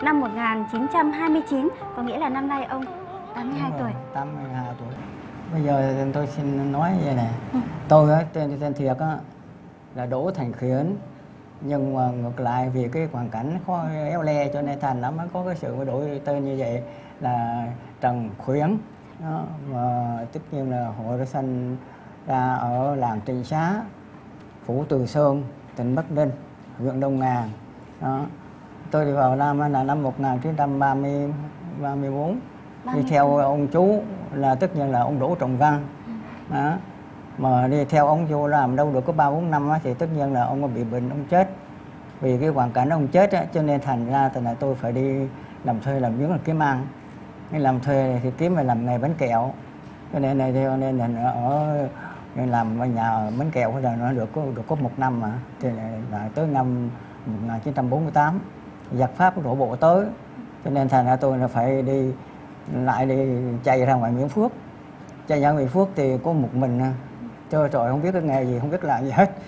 năm 1929, có nghĩa là năm nay ông 82 tuổi. 82 tuổi. Bây giờ tôi xin nói như này. Tôi tên thiệt á là Đỗ Thành Khuyến, nhưng mà ngược lại vì cái hoàn cảnh khó éo le cho nên thành nó mới có cái sự đổi tên như vậy là Trần Khuyến. Đó, và tất nhiên là hội đã sinh ra ở làng Trịnh Xá, phủ Từ Sơn, tỉnh Bắc Ninh, huyện Đông Ngàn. Đó. Tôi đi vào năm là năm 1934, đi theo ông chú là tất nhiên là ông Đỗ Trọng Văn. Đó. Mà đi theo ông vô làm đâu được có 3-4 năm á, thì tất nhiên là ông bị bệnh, ông chết. Vì cái hoàn cảnh ông chết á, cho nên thành ra là tôi phải đi làm thuê làm miếng là kiếm ăn. Nên làm thuê thì kiếm mà làm nghề bánh kẹo. Cho nên là ở làm ở nhà bánh kẹo rồi nó được có 1 năm mà. Thì là tới năm 1948 giặc Pháp đổ bộ tới. Cho nên thành ra tôi là phải đi chạy ra ngoài Miễn Phước. Chạy ra Miễn Phước thì có một mình trời không biết cái nghề gì, không biết làm gì hết.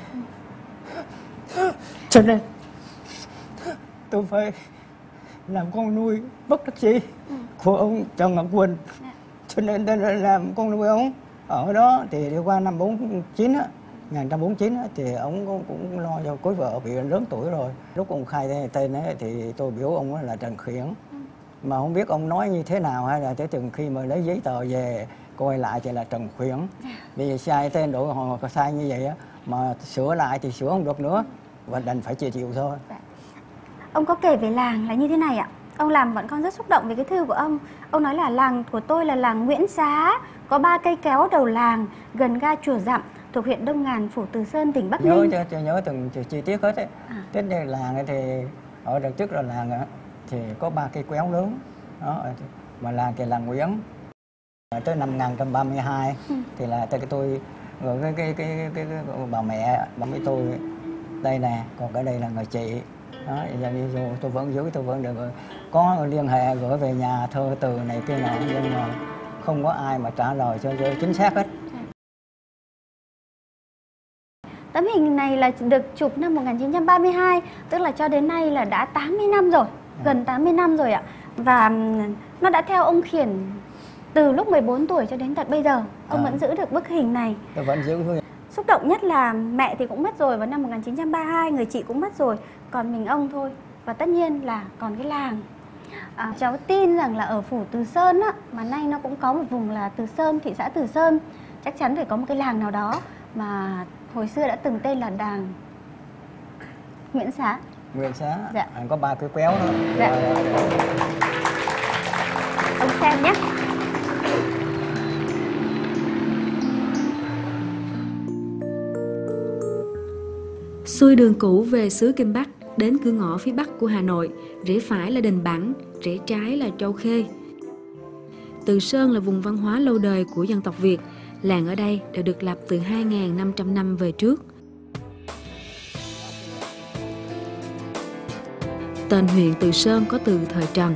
Cho nên tôi phải làm con nuôi bất đắc dĩ của ông Trần Ngọc Quỳnh. Cho nên tôi làm con nuôi ông ở đó. Thì đi qua năm 1949 thì ông cũng lo cho cưới vợ, bị lớn tuổi rồi. Lúc ông khai tên ấy thì tôi biểu ông là Trần Khuyến, mà không biết ông nói như thế nào, hay là tới từng khi mà lấy giấy tờ về coi lại thì là Trần Khuyến. Vì sai tên đổi họ có sai như vậy á, mà sửa lại thì sửa không được nữa, và đành phải chịu thôi. Ông có kể về làng là như thế này ạ. Ông làm bọn con rất xúc động về cái thư của ông. Ông nói là làng của tôi là làng Nguyễn Xá, có 3 cây kéo đầu làng, gần ga Chùa Dặm, thuộc huyện Đông Ngàn, phủ Từ Sơn, tỉnh Bắc Ninh. Nhớ từng chi tiết hết ấy. Thế nên làng ấy thì ở đằng trước là làng ấy, thì có 3 cây kéo lớn đó, mà làng thì làng Nguyễn. Tới năm 1932 thì là tôi rồi cái bà mẹ với tôi đây nè, còn cái đây là người chị đó. Giờ đi vô tôi vẫn giữ, tôi vẫn được có liên hệ gửi về nhà thơ từ này kia nọ, nhưng mà không có ai mà trả lời cho chính xác hết. Tấm hình này là được chụp năm 1932, tức là cho đến nay là đã 80 năm rồi, gần 80 năm rồi ạ. Và nó đã theo ông Khiển từ lúc 14 tuổi cho đến tận bây giờ. Ông vẫn giữ được bức hình này. Tôi vẫn giữ. Xúc động nhất là mẹ thì cũng mất rồi vào năm 1932, người chị cũng mất rồi, còn mình ông thôi. Và tất nhiên là còn cái làng. Cháu tin rằng là ở phủ Từ Sơn á, mà nay nó cũng có một vùng là Từ Sơn, thị xã Từ Sơn, chắc chắn phải có một cái làng nào đó mà hồi xưa đã từng tên là làng Nguyễn Xá. Nguyễn Xá. Dạ. Có 3 cái kéo đó. Dạ. Ông xem nhé. Xuôi đường cũ về xứ Kinh Bắc, đến cửa ngõ phía bắc của Hà Nội, rẽ phải là Đình Bảng, rẽ trái là Châu Khê. Từ Sơn là vùng văn hóa lâu đời của dân tộc Việt. Làng ở đây đã được lập từ 2.500 năm về trước. Tên huyện Từ Sơn có từ thời Trần.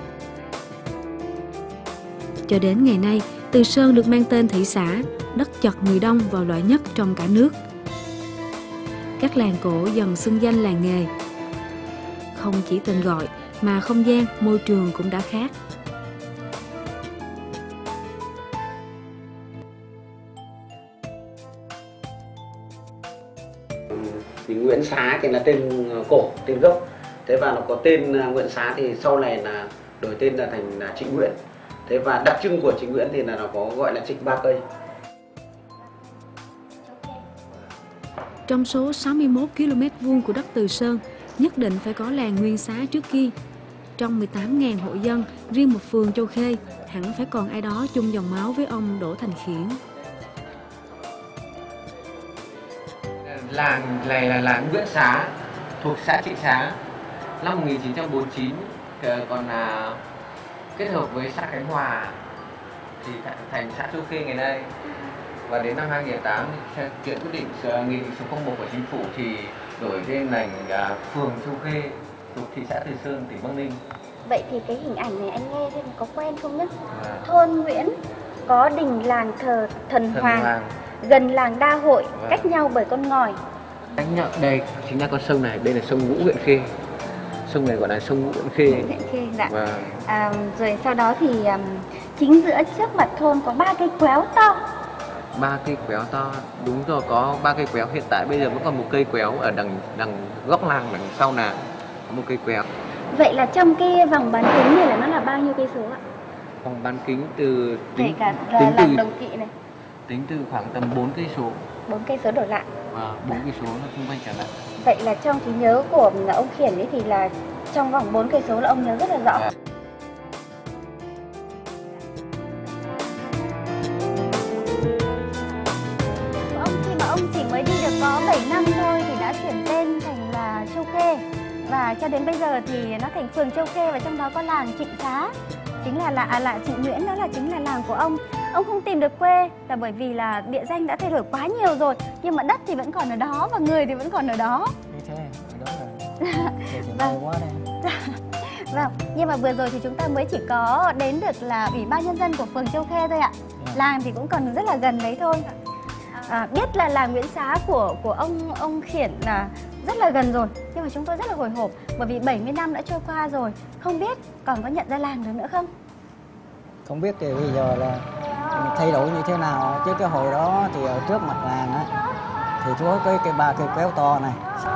Cho đến ngày nay, Từ Sơn được mang tên thị xã, đất chật người đông và loại nhất trong cả nước. Các làng cổ dần xưng danh làng nghề. Không chỉ tên gọi mà không gian, môi trường cũng đã khác. Thì Nguyễn Xá thì là tên cổ, tên gốc. Thế và nó có tên Nguyễn Xá thì sau này là đổi tên là thành Trịnh Nguyễn. Thế và đặc trưng của Trịnh Nguyễn thì là nó có gọi là Trịnh 3 cây. Trong số 61 km vuông của đất Từ Sơn, nhất định phải có làng Nguyên Xá trước kia. Trong 18.000 hộ dân, riêng một phường Châu Khê, hẳn phải còn ai đó chung dòng máu với ông Đỗ Thành Khiển. Làng này là làng Nguyễn Xá, thuộc xã Trịnh Xá. Năm 1949 còn là kết hợp với xã Khánh Hòa thì thành xã Châu Khê ngày nay. Và đến năm 2008 thì kiện quyết định nghị định số 01 của chính phủ thì đổi tên thành phường Châu Khê, thuộc thị xã Từ Sơn, tỉnh Bắc Ninh. Vậy thì cái hình ảnh này anh nghe thêm có quen không nhá? Thôn Nguyễn có đình làng thờ Thần Hoàng, gần làng Đa Hội, cách nhau bởi con ngòi. Đây chính là con sông này, đây là sông Ngũ Huyện Khê. Sông này gọi là sông Nguyễn Khê. Nguyễn Khê, dạ. Và Rồi sau đó thì chính giữa trước mặt thôn có 3 cây quéo to. 3 cây quéo to, đúng rồi, có 3 cây quéo. Hiện tại bây giờ vẫn còn một cây quéo ở đằng góc làng, đằng sau là có một cây quéo. Vậy là trong cái vòng bán kính này là nó là bao nhiêu cây số ạ? Vòng bán kính từ Kể cả làng Đồng Kỵ này. Tính từ khoảng tầm 4 cây số. 4 cây số đổ lại. Và 4 cây số là xung quanh cả làng. Vậy là trong trí nhớ của ông Khiển ấy thì là trong vòng 4 cây số là ông nhớ rất là rõ. Khi mà ông chỉ mới đi được có 7 năm thôi thì đã chuyển tên thành là Châu Khê. Và cho đến bây giờ thì nó thành phường Châu Khê và trong đó có làng Trịnh Xá. Chính là Trịnh Nguyễn, đó là chính là làng của ông. Ông không tìm được quê là bởi vì là địa danh đã thay đổi quá nhiều rồi, nhưng mà đất thì vẫn còn ở đó và người thì vẫn còn ở đó. Như thế, ở đó rồi. Vâng. Quá đây. Vâng, nhưng mà vừa rồi thì chúng ta mới chỉ có đến được là Ủy ban Nhân dân của phường Châu Khê thôi ạ. Làng thì cũng còn rất là gần đấy thôi. Biết là làng Nguyễn Xá của ông Khiển là rất là gần rồi, nhưng mà chúng tôi rất là hồi hộp bởi vì 70 năm đã trôi qua rồi, không biết còn có nhận ra làng được nữa không? Không biết thì bây giờ là thay đổi như thế nào, chứ cái hồi đó thì ở trước mặt làng á thì có cái 3 cây quéo to này.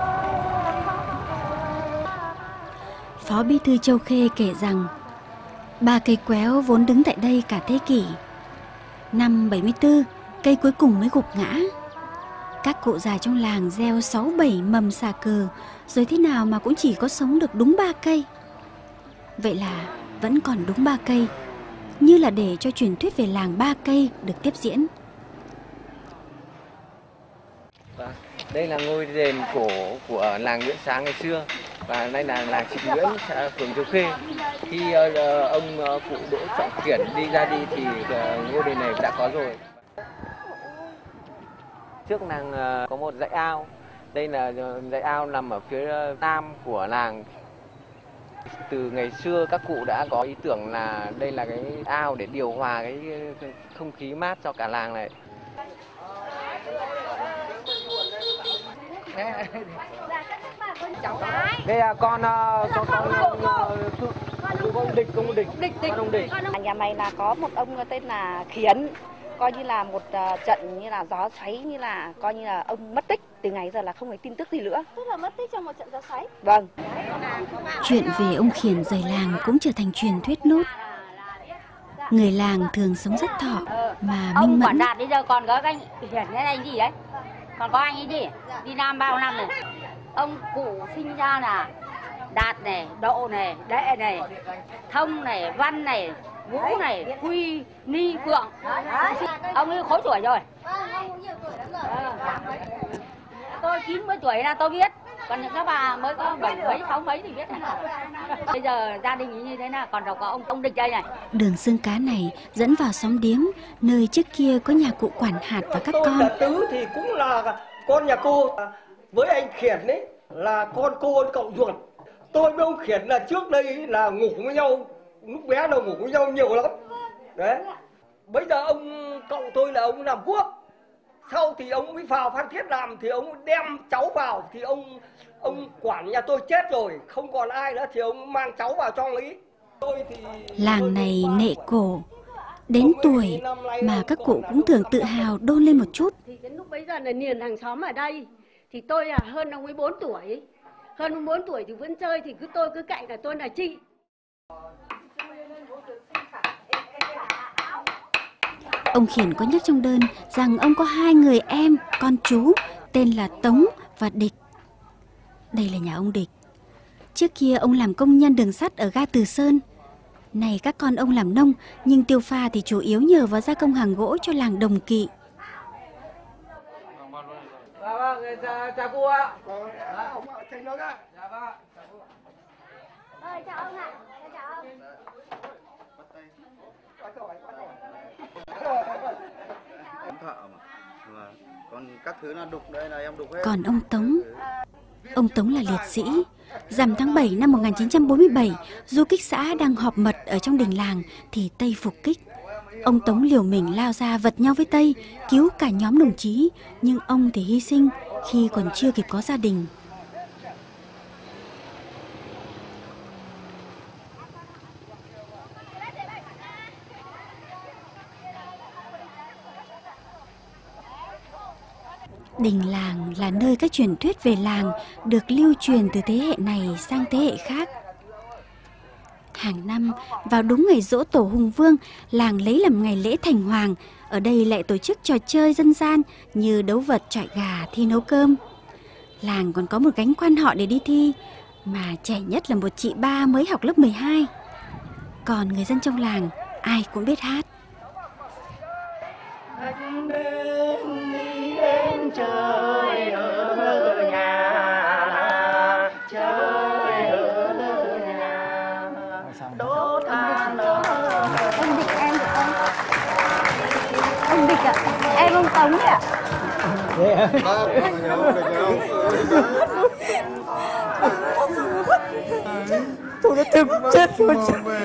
Phó Bí thư Châu Khê kể rằng 3 cây quéo vốn đứng tại đây cả thế kỷ. Năm 74, cây cuối cùng mới gục ngã. Các cụ già trong làng gieo 6-7 mầm xà cừ, rồi thế nào mà cũng chỉ có sống được đúng 3 cây. Vậy là vẫn còn đúng 3 cây, như là để cho truyền thuyết về làng 3 cây được tiếp diễn. Đây là ngôi đền cổ của làng Nguyễn Xá ngày xưa, và đây là làng Trịnh Nguyễn, xã phường Châu Khê. Khi ông cụ Đỗ Trọng Khiển đi ra đi thì ngôi đền này đã có rồi. Trước làng có một dãy ao. Đây là dãy ao nằm ở phía nam của làng. Từ ngày xưa các cụ đã có ý tưởng là đây là cái ao để điều hòa cái không khí mát cho cả làng này. Đây là con Địch. Nhà mày là có một ông tên là Khiển, coi như là một trận như là gió xoáy, như là coi như là ông mất tích, từ ngày giờ là không thấy tin tức gì nữa. Tức là mất tích trong một trận gió xoáy. Vâng. Chuyện về ông Khiển rời làng cũng trở thành truyền thuyết nốt. Người làng thường sống rất thọ mà minh ông mẫn. Quản Đạt bây giờ còn có anh Khiển cái anh gì đấy, còn có anh ấy gì đi Nam bao năm này. Ông cụ sinh ra là Đạt này, Độ này, Đệ này, Thông này, Văn này, Vũ này, Quy, Ni, Phượng. Ông ấy khối tuổi rồi. Tôi 90 tuổi là tôi biết, còn những các bà mới có 7 mấy, 6 mấy thì biết thế nào. Bây giờ gia đình như thế nào, còn đâu có ông Địch đây này. Đường xương cá này dẫn vào xóm Điếm, nơi trước kia có nhà cụ Quản Hạt và các con. Tứ thì cũng là con nhà cô, với anh Khiển ấy là con cô cậu ruột. Tôi với ông Khiển là trước đây là ngủ với nhau, lúc bé là ngủ với nhau nhiều lắm. Đấy. Bây giờ ông cậu tôi là ông làm quốc. Sau thì ông mới vào Phan Thiết làm thì ông đem cháu vào thì ông quản nhà tôi chết rồi, không còn ai nữa thì ông mang cháu vào cho Lý. Làng này nệ cổ, đến tuổi mà các cụ cũng thường tự hào đôn lên một chút. Thì đến lúc bấy giờ là niền hàng xóm ở đây thì tôi là hơn ông ấy 4 tuổi. Hơn ông 4 tuổi thì vẫn chơi thì tôi cứ cạnh là tôi là chị. Ông Khiển có nhắc trong đơn rằng ông có 2 người em, con chú, tên là Tống và Địch. Đây là nhà ông Địch. Trước kia ông làm công nhân đường sắt ở ga Từ Sơn. Này các con ông làm nông, nhưng tiêu pha thì chủ yếu nhờ vào gia công hàng gỗ cho làng Đồng Kỵ. Chào cô ạ. Chào ông ạ. Chào ông. Còn ông Tống là liệt sĩ. Rằm tháng 7 năm 1947, du kích xã đang họp mật ở trong đình làng thì Tây phục kích. Ông Tống liều mình lao ra vật nhau với Tây, cứu cả nhóm đồng chí, nhưng ông thì hy sinh khi còn chưa kịp có gia đình. Đình làng là nơi các truyền thuyết về làng được lưu truyền từ thế hệ này sang thế hệ khác. Hàng năm, vào đúng ngày giỗ tổ Hùng Vương, làng lấy làm ngày lễ thành hoàng. Ở đây lại tổ chức trò chơi dân gian như đấu vật, chọi gà, thi nấu cơm. Làng còn có một gánh quan họ để đi thi, mà trẻ nhất là một chị ba mới học lớp 12. Còn người dân trong làng ai cũng biết hát. Chơi ở nhà, chơi ở nhà, đốt than ở. Ông Địch em được không? Ông Địch ạ, em ông Tống đấy ạ. Tôi đã tìm chết rồi.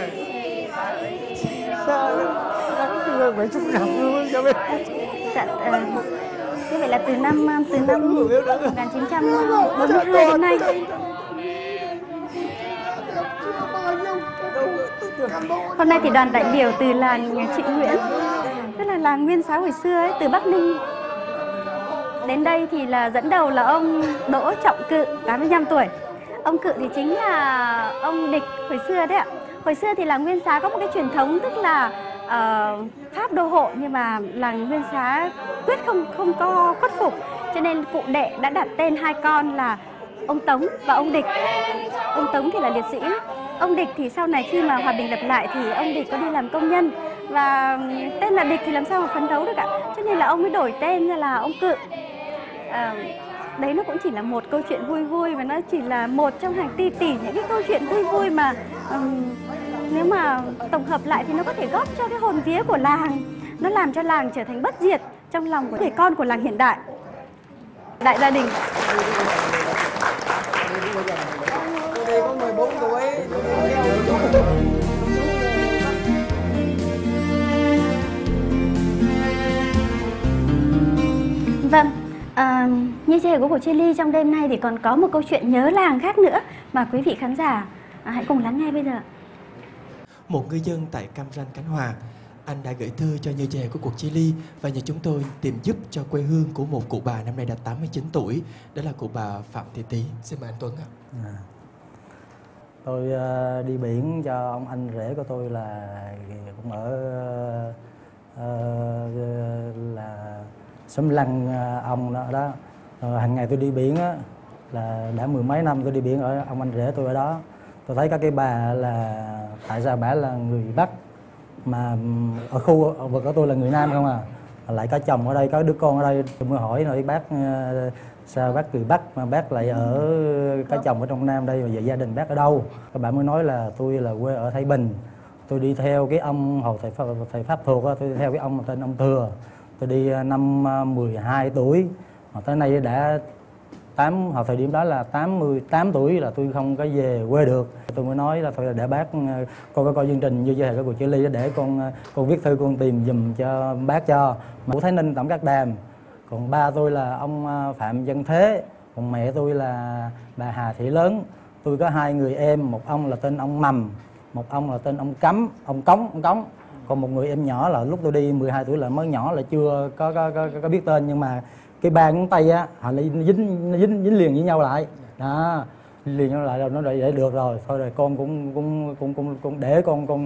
Sao mấy chục năm luôn cho biết. Dạ, như vậy là từ năm 1942 đến nay. Hôm nay thì đoàn đại biểu từ làng Trịnh Nguyễn, tức là làng Nguyên Xá hồi xưa ấy, từ Bắc Ninh đến đây thì là dẫn đầu là ông Đỗ Trọng Cự, 85 tuổi. Ông Cự thì chính là ông Địch hồi xưa đấy ạ. Hồi xưa thì làng Nguyên Xá có một cái truyền thống, tức là Pháp đô hộ, nhưng mà làng Nguyên Xá quyết không có khuất phục, cho nên cụ đệ đã đặt tên hai con là ông Tống và ông Địch. Ông Tống thì là liệt sĩ, ông Địch thì sau này khi mà hòa bình lập lại thì ông Địch có đi làm công nhân, và tên là Địch thì làm sao mà phấn đấu được ạ, cho nên là ông mới đổi tên ra là ông Cự. Đấy nó cũng chỉ là một câu chuyện vui vui, và nó chỉ là một trong hàng tỷ những cái câu chuyện vui vui mà nếu mà tổng hợp lại thì nó có thể góp cho cái hồn vía của làng, nó làm cho làng trở thành bất diệt trong lòng của người con của làng hiện đại. Đại gia đình. Tôi có 14 tuổi. Vâng, như chia sẻ của cô Chia Ly, trong đêm nay thì còn có một câu chuyện nhớ làng khác nữa mà quý vị khán giả hãy cùng lắng nghe bây giờ. Một ngư dân tại Cam Ranh, Khánh Hòa, anh đã gửi thư cho Như Chè của cuộc Chia Ly và nhờ chúng tôi tìm giúp cho quê hương của một cụ bà năm nay đã 89 tuổi, đó là cụ bà Phạm Thị Tí. Xin mời anh Tuấn ạ. Tôi đi biển cho ông anh rể của tôi là cũng ở là xóm Lăng ông đó. Hàng ngày tôi đi biển á, là đã mười mấy năm tôi đi biển ở ông anh rể tôi ở đó. Tôi thấy các cái bà là tại sao bà là người Bắc mà ở khu vực của tôi là người Nam không à, lại có chồng ở đây, có đứa con ở đây. Tôi mới hỏi rồi bác sao bác người Bắc mà bác lại ở có chồng ở trong Nam đây, mà giờ gia đình bác ở đâu? Các bạn mới nói là tôi là quê ở Thái Bình. Tôi đi theo cái ông hồi thầy Pháp thuộc đó, tôi đi theo cái ông tên ông Thừa. Tôi đi năm 12 tuổi mà tới nay đã hồi thời điểm đó là 88 tuổi là tôi không có về quê được. Tôi mới nói là thôi là để bác con có coi chương trình Như Chè của cuộc Chia Ly để con viết thư con tìm giùm cho bác cho. Mà Thái Ninh Tổng Cát Đàm, còn ba tôi là ông Phạm Văn Thế, còn mẹ tôi là bà Hà Thị Lớn. Tôi có hai người em, một ông là tên ông Mầm, một ông là tên ông Cấm, ông Cống. Còn một người em nhỏ là lúc tôi đi 12 tuổi là mới nhỏ, là chưa có biết tên, nhưng mà cái ba ngón tay á họ lại dính liền với nhau lại đó, liền nhau lại rồi nó để được rồi. Thôi rồi con cũng để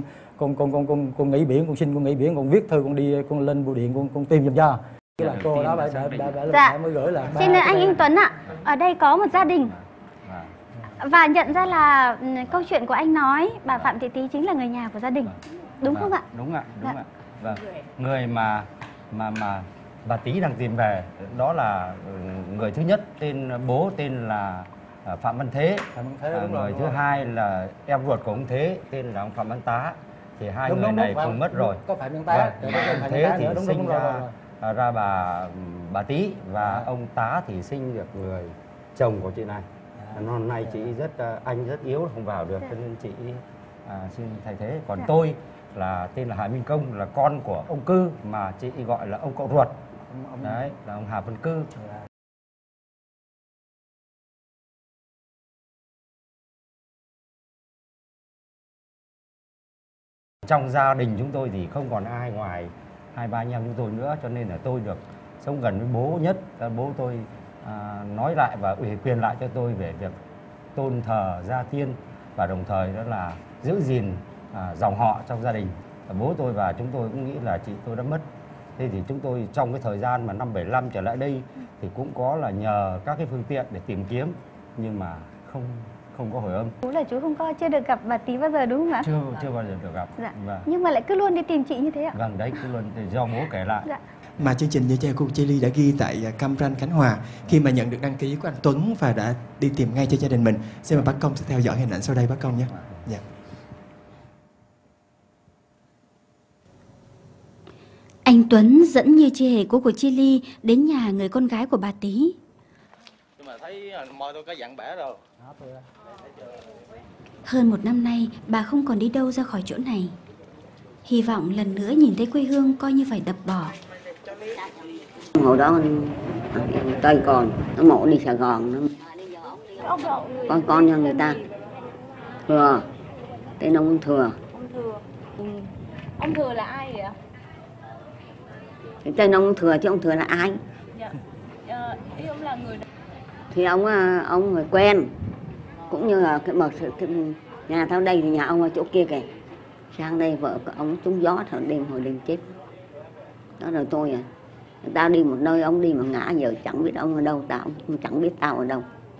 con nghỉ biển, con xin con nghỉ biển, con viết thư con đi, con lên bưu điện con tìm giùm cho. Cái là cô đó bà mới gửi là xin anh Tuấn ạ, ở đây có một gia đình và nhận ra là câu chuyện của anh nói bà Phạm Thị Tí chính là người nhà của gia đình, đúng không ạ? Đúng ạ. Vâng. Người mà bà Tí đang tìm về đó là người thứ nhất bố tên là Phạm Văn Thế, người thứ hai là em ruột của ông Thế tên là ông Phạm Văn Tá. Thì hai người này cùng mất rồi. Có Phạm Văn Tá. Ông Thế thì sinh ra bà Tí, và ông Tá thì sinh được người chồng của chị này. Hôm nay chị anh rất yếu không vào được, cho nên chị xin thay thế. Còn tôi là tên là Hà Minh Công, là con của ông Cư mà chị gọi là ông cậu ruột. Đấy, là ông Hà Văn Cư. Trong gia đình chúng tôi thì không còn ai ngoài hai ba anh em chúng tôi nữa, cho nên là tôi được sống gần với bố nhất. Bố tôi nói lại và ủy quyền lại cho tôi về việc tôn thờ gia tiên và đồng thời đó là giữ gìn dòng họ trong gia đình. Bố tôi và chúng tôi cũng nghĩ là chị tôi đã mất. Thế thì chúng tôi trong cái thời gian mà năm 75 trở lại đây thì cũng có là nhờ các cái phương tiện để tìm kiếm nhưng mà không có hồi âm. Chú là chú chưa được gặp bà Tí bao giờ đúng không ạ? Chưa bao giờ được gặp. Dạ. Nhưng mà lại cứ luôn đi tìm chị như thế ạ? Vâng, đấy cứ luôn do bố kể lại. Dạ. Mà chương trình Như Tre của Chi Ly đã ghi tại Cam Ranh, Khánh Hòa khi mà nhận được đăng ký của anh Tuấn và đã đi tìm ngay cho gia đình mình. Xin mời bác Công sẽ theo dõi hình ảnh sau đây bác Công nhé. Dạ. Anh Tuấn dẫn Như Tre của Chi Ly đến nhà người con gái của bà Tí. Nhưng mà thấy môi tôi có dặn bẻ rồi. Hơn một năm nay, bà không còn đi đâu ra khỏi chỗ này. Hy vọng lần nữa nhìn thấy quê hương coi như phải đập bỏ. Hồi đó tôi còn nó mổ đi Sài Gòn, con cho người ta. Thừa, tên ông Thừa. Ông Thừa là ai vậy ạ? Tên ông Thừa chứ ông Thừa là ai? Dạ. Ý ông là người... Thì ông người quen, cũng như là cái nhà tao đây thì nhà ông ở chỗ kia kìa. Sang đây vợ của ông trúng gió hồi đêm chết. Đó rồi tôi tao đi một nơi ông đi mà ngã giờ chẳng biết ông ở đâu, tao chẳng biết tao ở đâu.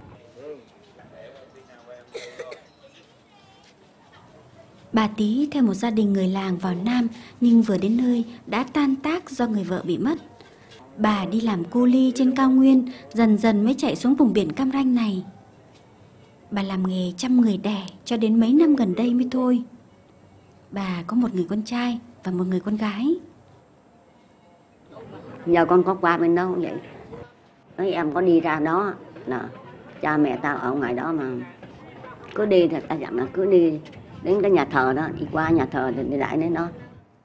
Bà Tí theo một gia đình người làng vào Nam nhưng vừa đến nơi đã tan tác do người vợ bị mất. Bà đi làm cu li trên cao nguyên, dần dần mới chạy xuống vùng biển Cam Ranh này. Bà làm nghề chăm người đẻ cho đến mấy năm gần đây mới thôi. Bà có một người con trai và một người con gái. Giờ con có qua bên đâu vậy? Nói em có đi ra đó là cha mẹ tao ở ngoài đó mà cứ đi thì ta dặn là cứ đi đến cái nhà thờ đó, đi qua nhà thờ thì đi lại đến đó.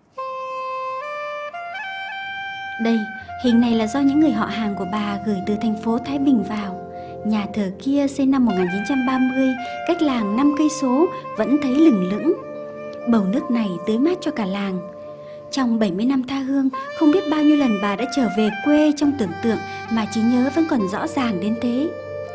Đây, hình này là do những người họ hàng của bà gửi từ thành phố Thái Bình vào. Nhà thờ kia xây năm 1930, cách làng 5 cây số vẫn thấy lửng lững. Bầu nước này tưới mát cho cả làng. Trong 70 năm tha hương, không biết bao nhiêu lần bà đã trở về quê trong tưởng tượng mà trí nhớ vẫn còn rõ ràng đến thế.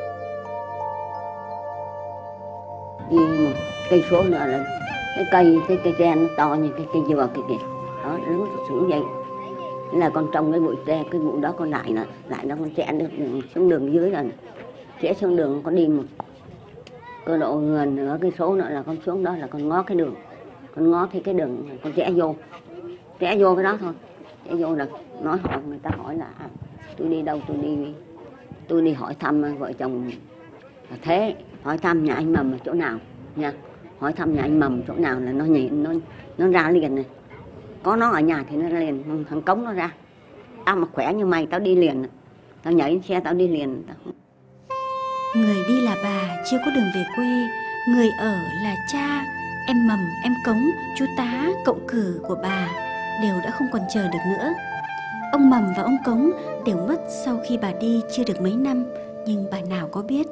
Đi một cây số nữa là cái cây tre nó to như cái cây dừa kìa. Đó, đứng xuống vậy. Thế là con trồng cái bụi tre, cái bụi đó con lại đó con trẻ được xuống đường dưới là trẻ xuống đường con đi một cơ độ gần nửa cây số nữa là con xuống đó là con ngó cái đường, con ngó thấy cái đường con trẻ vô cái đó thôi, trẻ vô là nói họ người ta hỏi là tôi đi đâu, tôi đi hỏi thăm vợ chồng là thế, hỏi thăm nhà anh Mầm ở chỗ nào nha, hỏi thăm nhà anh Mầm chỗ nào là nó nhìn nó ra liền này, có nó ở nhà thì nó ra liền, thằng Cống nó ra, tao mà khỏe như mày tao đi liền, tao nhảy xe tao đi liền. Người đi là bà chưa có đường về quê, người ở là cha, em Mầm, em Cống, chú Tá, cậu Cử của bà đều đã không còn chờ được nữa. Ông Mầm và ông Cống đều mất sau khi bà đi chưa được mấy năm, nhưng bà nào có biết.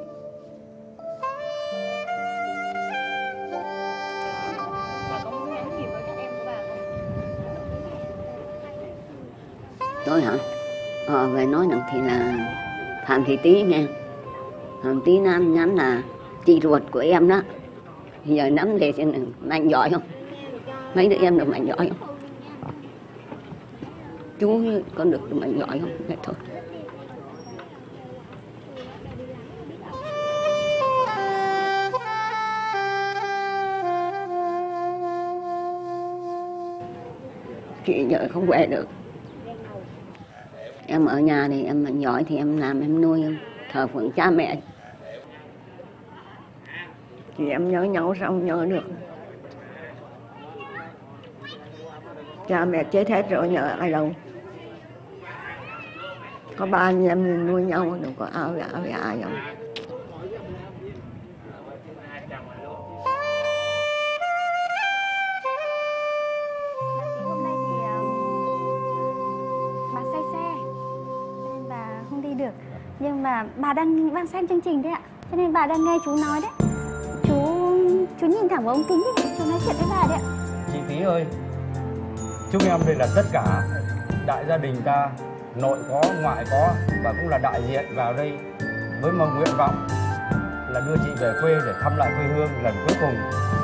Tôi hả? Về nói rằng thì là Phạm Thị Tí nghe. Phạm Tí nhắn là chị ruột của em đó. Giờ nắm về xem mạnh giỏi không? Mấy đứa em được mạnh giỏi không? Chú con được mạnh giỏi không? Vậy thôi. Chị giờ không về được. Em ở nhà thì em mạnh giỏi thì em làm em nuôi thờ phượng cha mẹ. Thì em nhớ nhau sao không nhớ được. Cha mẹ chết hết rồi nhớ ai đâu. Có ba anh em nuôi nhau đâu có ai đâu. Hôm nay thì bà say xe nên bà không đi được. Nhưng mà bà đang xem chương trình đấy ạ, cho nên bà đang nghe chú nói đấy. Chú nhìn thẳng vào ống kính đi, chú nói chuyện với bà đấy ạ. Chị Tí ơi, chúng em đây là tất cả đại gia đình ta nội có, ngoại có, và cũng là đại diện vào đây với mong nguyện vọng là đưa chị về quê để thăm lại quê hương lần cuối cùng.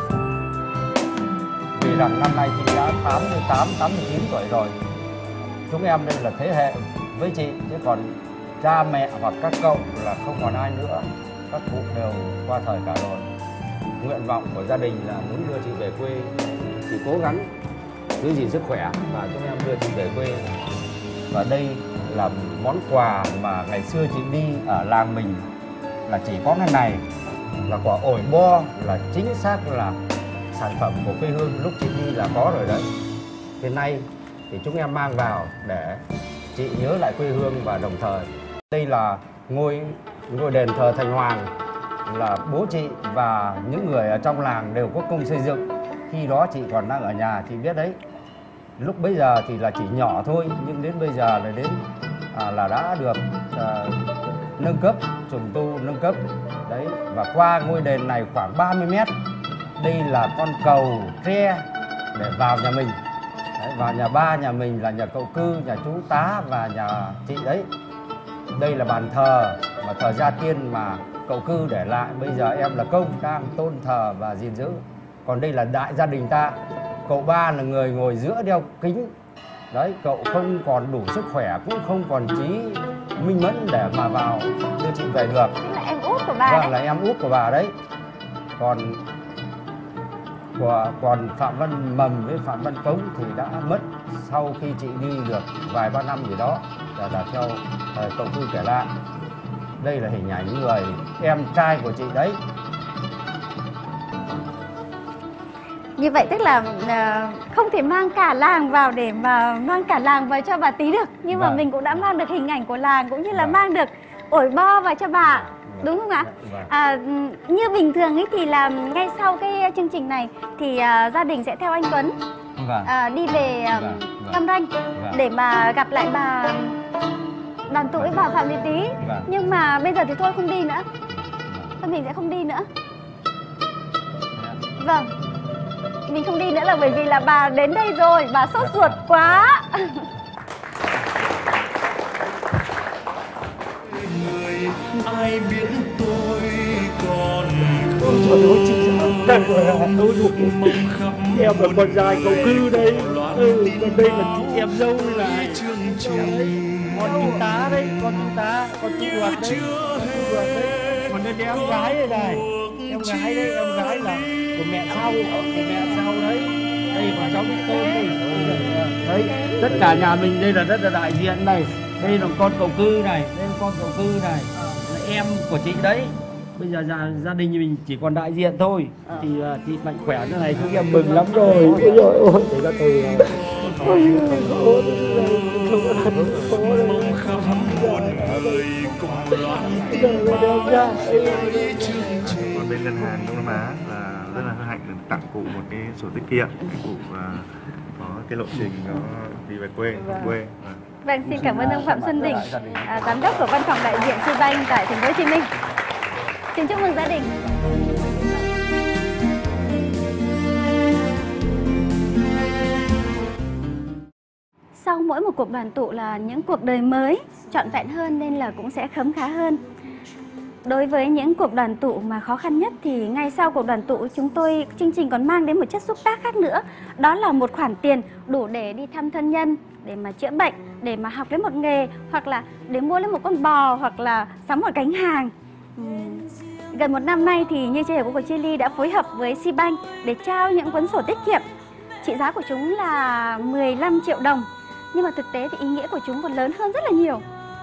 Vì rằng năm nay chị đã 88, 89 tuổi rồi. Chúng em đây là thế hệ với chị, chứ còn cha mẹ hoặc các cậu là không còn ai nữa. Các cụ đều qua thời cả rồi. Nguyện vọng của gia đình là muốn đưa chị về quê. Chị cố gắng giữ gìn sức khỏe và chúng em đưa chị về quê. Và đây là món quà mà ngày xưa chị đi ở làng mình là chỉ có cái này, là quả ổi bo, là chính xác là sản phẩm của quê hương. Lúc chị đi là có rồi đấy. Thế nay thì chúng em mang vào để chị nhớ lại quê hương, và đồng thời đây là ngôi đền thờ Thành Hoàng, là bố chị và những người ở trong làng đều có công xây dựng. Khi đó chị còn đang ở nhà, chị biết đấy. Lúc bây giờ thì là chỉ nhỏ thôi, nhưng đến bây giờ là đến là đã được nâng cấp, trùng tu nâng cấp đấy. Và qua ngôi đền này khoảng 30 mét, đây là con cầu tre để vào nhà mình đấy, vào nhà ba nhà mình là nhà cậu Cư, nhà chú Tá và nhà chị đấy. Đây là bàn thờ mà thời Gia Tiên mà cậu Cư để lại, bây giờ em là Công đang tôn thờ và gìn giữ. Còn đây là đại gia đình ta. Cậu Ba là người ngồi giữa đeo kính đấy, cậu không còn đủ sức khỏe, cũng không còn trí minh mẫn để mà vào đưa chị về được. Là em út của bà. Vâng, đấy. là em út của bà đấy. Còn Phạm Văn Mầm với Phạm Văn Cống thì đã mất sau khi chị đi được vài ba năm gì đó, là theo cậu Cư kể lại. Đây là hình ảnh người em trai của chị đấy. Như vậy tức là không thể mang cả làng vào để mà mang cả làng vào cho bà Tí được. Nhưng mà mình cũng đã mang được hình ảnh của làng, cũng như là mang được ổi bo vào cho bà. Đúng không ạ? Như bình thường ấy thì là ngay sau cái chương trình này thì gia đình sẽ theo anh Tuấn đi về Cam Ranh để mà gặp lại bà đoàn tụ với bà Phạm Thị Tí. Nhưng mà bây giờ thì thôi không đi nữa. Thôi mình sẽ không đi nữa. Vâng, mình không đi nữa là bởi vì là bà đến đây rồi, bà sốt ruột quá. Ai biết tôi còn em là con trai cậu Cư đây, còn đây là chị em dâu là con chú Tá đấy, con chú Tá, con chú Ruột đấy, còn đây là em gái đây này, em gái đấy, em gái là của mẹ sau đấy, đây của cháu Đức Tôn đây, tất cả nhà mình đây là rất là đại diện này, đây là con cậu Cư này, đây là con cậu Cư này, là em của chị đấy. Bây giờ gia đình mình chỉ còn đại diện thôi, thì chị mạnh khỏe thế này chúng em mừng lắm rồi. Ôi giời ơi, để ra từ còn bên ngân hàng Đông Nam Á là rất là hân hạnh được tặng cụ một cái sổ tiết kiệm để cụ có cái lộ trình nó đi về quê. Vâng, xin cảm ơn ông Phạm Xuân Đình, giám đốc của văn phòng đại diện SBank tại thành phố Hồ Chí Minh. Xin chúc mừng gia đình. Sau mỗi một cuộc đoàn tụ là những cuộc đời mới, trọn vẹn hơn nên là cũng sẽ khấm khá hơn. Đối với những cuộc đoàn tụ mà khó khăn nhất thì ngay sau cuộc đoàn tụ chương trình còn mang đến một chất xúc tác khác nữa. Đó là một khoản tiền đủ để đi thăm thân nhân, để mà chữa bệnh, để mà học lên một nghề, hoặc là để mua lên một con bò, hoặc là sắm một gánh hàng. Gần một năm nay thì Như Trẻ của cô Chi Ly đã phối hợp với SBank để trao những cuốn sổ tiết kiệm. Trị giá của chúng là 15 triệu đồng. Nhưng mà thực tế thì ý nghĩa của chúng còn lớn hơn rất là nhiều.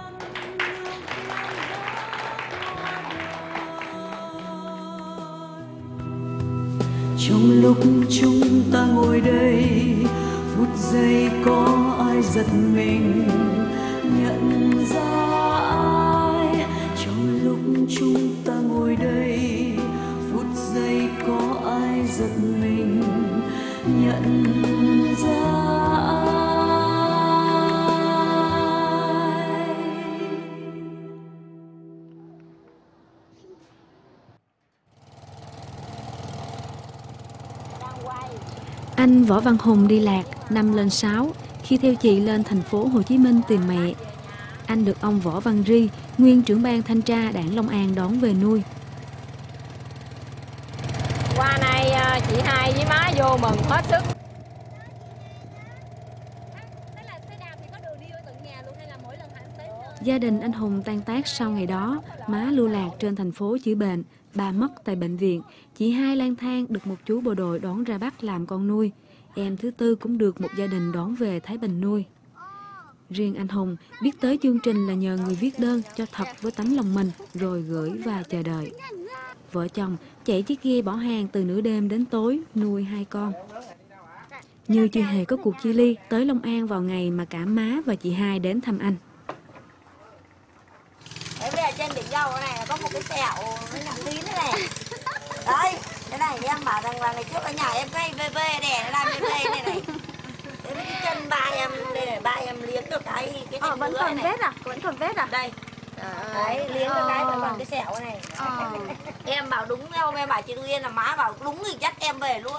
Trong lúc chúng ta ngồi đây, phút giây có ai giật mình nhận ra ai? Trong lúc chúng ta ngồi đây, phút giây có ai giật mình nhận ra ai? Anh Võ Văn Hùng đi lạc năm lên 6 khi theo chị lên thành phố Hồ Chí Minh tìm mẹ anh được ông Võ Văn Ri, nguyên trưởng ban thanh tra Đảng Long An đón về nuôi. Qua nay chị hai với má vô mừng hết sức. Gia đình anh Hùng tan tác sau ngày đó, má lưu lạc trên thành phố chữa bệnh, bà mất tại bệnh viện, chị hai lang thang được một chú bộ đội đón ra Bắc làm con nuôi. Em thứ tư cũng được một gia đình đón về Thái Bình nuôi. Riêng anh Hùng biết tới chương trình là nhờ người viết đơn cho thật với tấm lòng mình rồi gửi và chờ đợi. Vợ chồng chạy chiếc ghe bỏ hàng từ nửa đêm đến tối nuôi hai con. Như chưa hề có cuộc chia ly tới Long An vào ngày mà cả má và chị hai đến thăm anh. Đấy, bây giờ trên đỉnh dầu này có một cái sẹo nó nhẵn tí thế này. Đấy, cái này em bảo rằng là ngày trước ở nhà em hay VV đẻ nó làm VV này này. Thế cái chân ba em đây này, ba em liếng được cái vẫn còn vết à? Vẫn còn vết à? Đây. Đấy, liếng được cái vẫn còn cái sẹo này. Em bảo đúng không? Em bảo chị Thu Yên là má bảo đúng thì dắt em về luôn.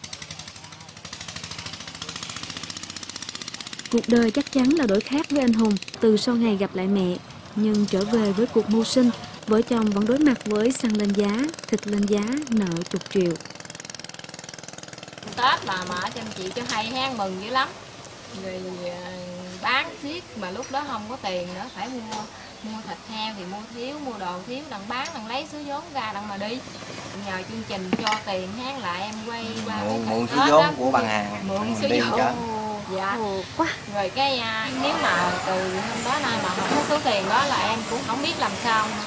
Cuộc đời chắc chắn là đổi khác với anh Hùng từ sau ngày gặp lại mẹ. Nhưng trở về với cuộc mưu sinh, vợ chồng vẫn đối mặt với xăng lên giá, thịt lên giá, nợ chục triệu. Tết mà ở trên chị cho hay hang mừng dữ lắm. Rồi bán xiết mà lúc đó không có tiền nữa, phải mua thịt heo thì mua thiếu, mua đồ thiếu, đặng bán, đặng lấy số vốn ra đặng mà đi. Nhờ chương trình cho tiền hang lại em quay qua mượn số vốn của bằng hàng, mượn số vốn. Dạ. Quá. Rồi cái nếu mà từ hôm đó nay mà không có số tiền đó là em cũng không biết làm sao nữa.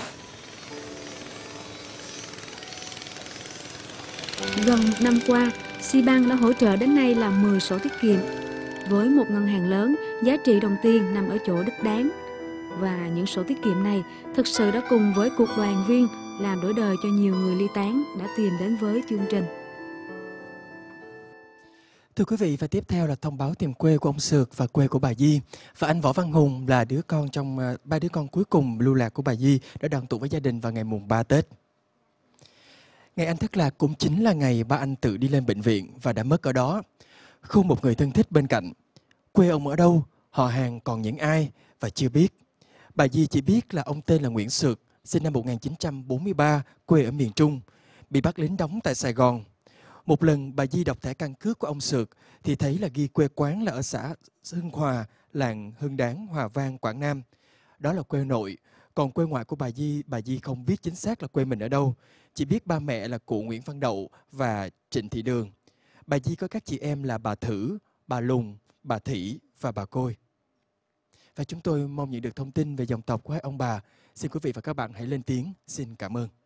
Gần một năm qua, Sibank đã hỗ trợ đến nay là 10 sổ tiết kiệm. Với một ngân hàng lớn, giá trị đồng tiền nằm ở chỗ đích đáng. Và những sổ tiết kiệm này thực sự đã cùng với cuộc đoàn viên làm đổi đời cho nhiều người ly tán đã tìm đến với chương trình. Thưa quý vị, và tiếp theo là thông báo tìm quê của ông Sược và quê của bà Di. Và anh Võ Văn Hùng là đứa con trong 3 đứa con cuối cùng lưu lạc của bà Di đã đoàn tụ với gia đình vào ngày mùng 3 Tết. Ngày anh thất lạc cũng chính là ngày ba anh tự đi lên bệnh viện và đã mất ở đó. Không một người thân thích bên cạnh. Quê ông ở đâu, họ hàng còn những ai và chưa biết. Bà Di chỉ biết là ông tên là Nguyễn Sược, sinh năm 1943, quê ở miền Trung, bị bắt lính đóng tại Sài Gòn. Một lần bà Di đọc thẻ căn cước của ông Sược thì thấy là ghi quê quán là ở xã Hưng Hòa, làng Hưng Đáng, Hòa Vang, Quảng Nam. Đó là quê nội, còn quê ngoại của bà Di không biết chính xác là quê mình ở đâu. Chỉ biết ba mẹ là cụ Nguyễn Văn Đậu và Trịnh Thị Đường. Bà Di có các chị em là bà Thử, bà Lùng, bà Thị và bà Côi. Và chúng tôi mong nhận được thông tin về dòng tộc của hai ông bà. Xin quý vị và các bạn hãy lên tiếng. Xin cảm ơn.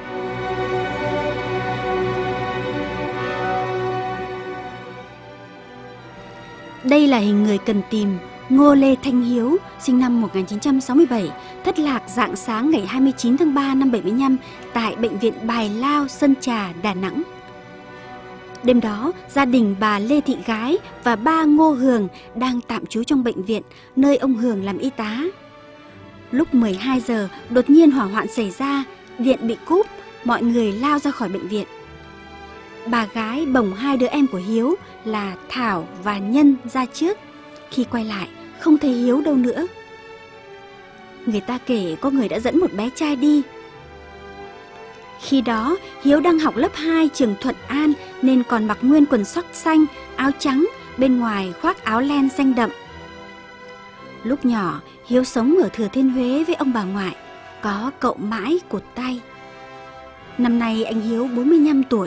Đây là hình người cần tìm Ngô Lê Thanh Hiếu, sinh năm 1967, thất lạc rạng sáng ngày 29 tháng 3 năm 75 tại Bệnh viện Bài Lao, Sơn Trà, Đà Nẵng. Đêm đó, gia đình bà Lê Thị Gái và ba Ngô Hường đang tạm trú trong bệnh viện, nơi ông Hường làm y tá. Lúc 12 giờ, đột nhiên hỏa hoạn xảy ra, điện bị cúp, mọi người lao ra khỏi bệnh viện. Bà Gái bồng hai đứa em của Hiếu là Thảo và Nhân ra trước. Khi quay lại, không thấy Hiếu đâu nữa. Người ta kể có người đã dẫn một bé trai đi. Khi đó, Hiếu đang học lớp 2 trường Thuận An nên còn mặc nguyên quần sóc xanh, áo trắng, bên ngoài khoác áo len xanh đậm. Lúc nhỏ, Hiếu sống ở Thừa Thiên Huế với ông bà ngoại, có cậu mãi cụt tay. Năm nay anh Hiếu 45 tuổi.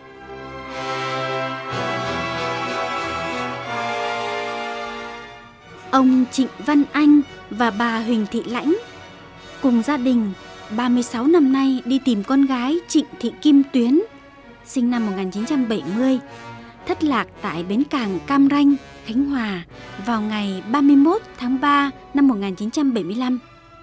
Ông Trịnh Văn Anh và bà Huỳnh Thị Lãnh cùng gia đình 36 năm nay đi tìm con gái Trịnh Thị Kim Tuyến, sinh năm 1970, thất lạc tại bến cảng Cam Ranh, Khánh Hòa vào ngày 31 tháng 3 năm 1975.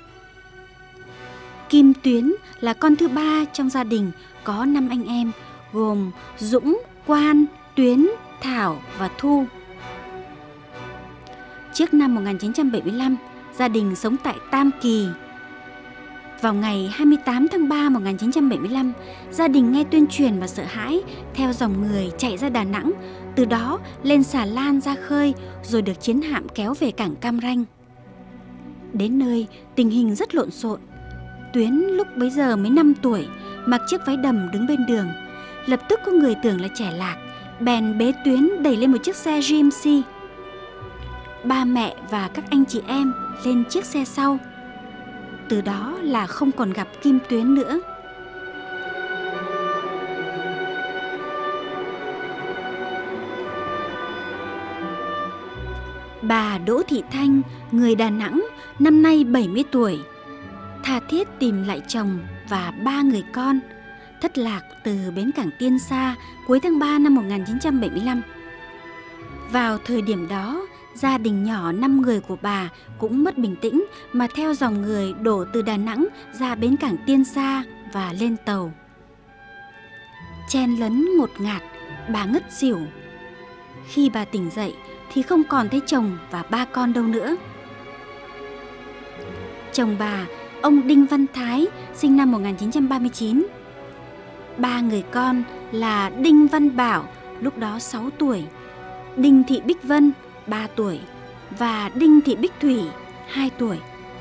Kim Tuyến là con thứ ba trong gia đình có 5 anh em gồm Dũng, Quan, Tuyến, Thảo và Thu. Trước năm 1975, gia đình sống tại Tam Kỳ. Vào ngày 28 tháng 3 1975, gia đình nghe tuyên truyền và sợ hãi, theo dòng người chạy ra Đà Nẵng, từ đó lên xà lan ra khơi rồi được chiến hạm kéo về cảng Cam Ranh. Đến nơi, tình hình rất lộn xộn. Tuyến lúc bấy giờ mới 5 tuổi, mặc chiếc váy đầm đứng bên đường. Lập tức có người tưởng là trẻ lạc, bèn bế Tuyến đẩy lên một chiếc xe GMC. Ba mẹ và các anh chị em lên chiếc xe sau. Từ đó là không còn gặp Kim Tuyến nữa. Bà Đỗ Thị Thanh, người Đà Nẵng, năm nay 70 tuổi, tha thiết tìm lại chồng và 3 người con, thất lạc từ bến cảng Tiên Sa cuối tháng 3 năm 1975. Vào thời điểm đó, gia đình nhỏ 5 người của bà cũng mất bình tĩnh mà theo dòng người đổ từ Đà Nẵng ra bến cảng Tiên Sa và lên tàu. Chen lấn ngột ngạt, bà ngất xỉu. Khi bà tỉnh dậy thì không còn thấy chồng và 3 con đâu nữa. Chồng bà, ông Đinh Văn Thái, sinh năm 1939. 3 người con là Đinh Văn Bảo, lúc đó 6 tuổi, Đinh Thị Bích Vân, 3 tuổi và Đinh Thị Bích Thủy, 2 tuổi.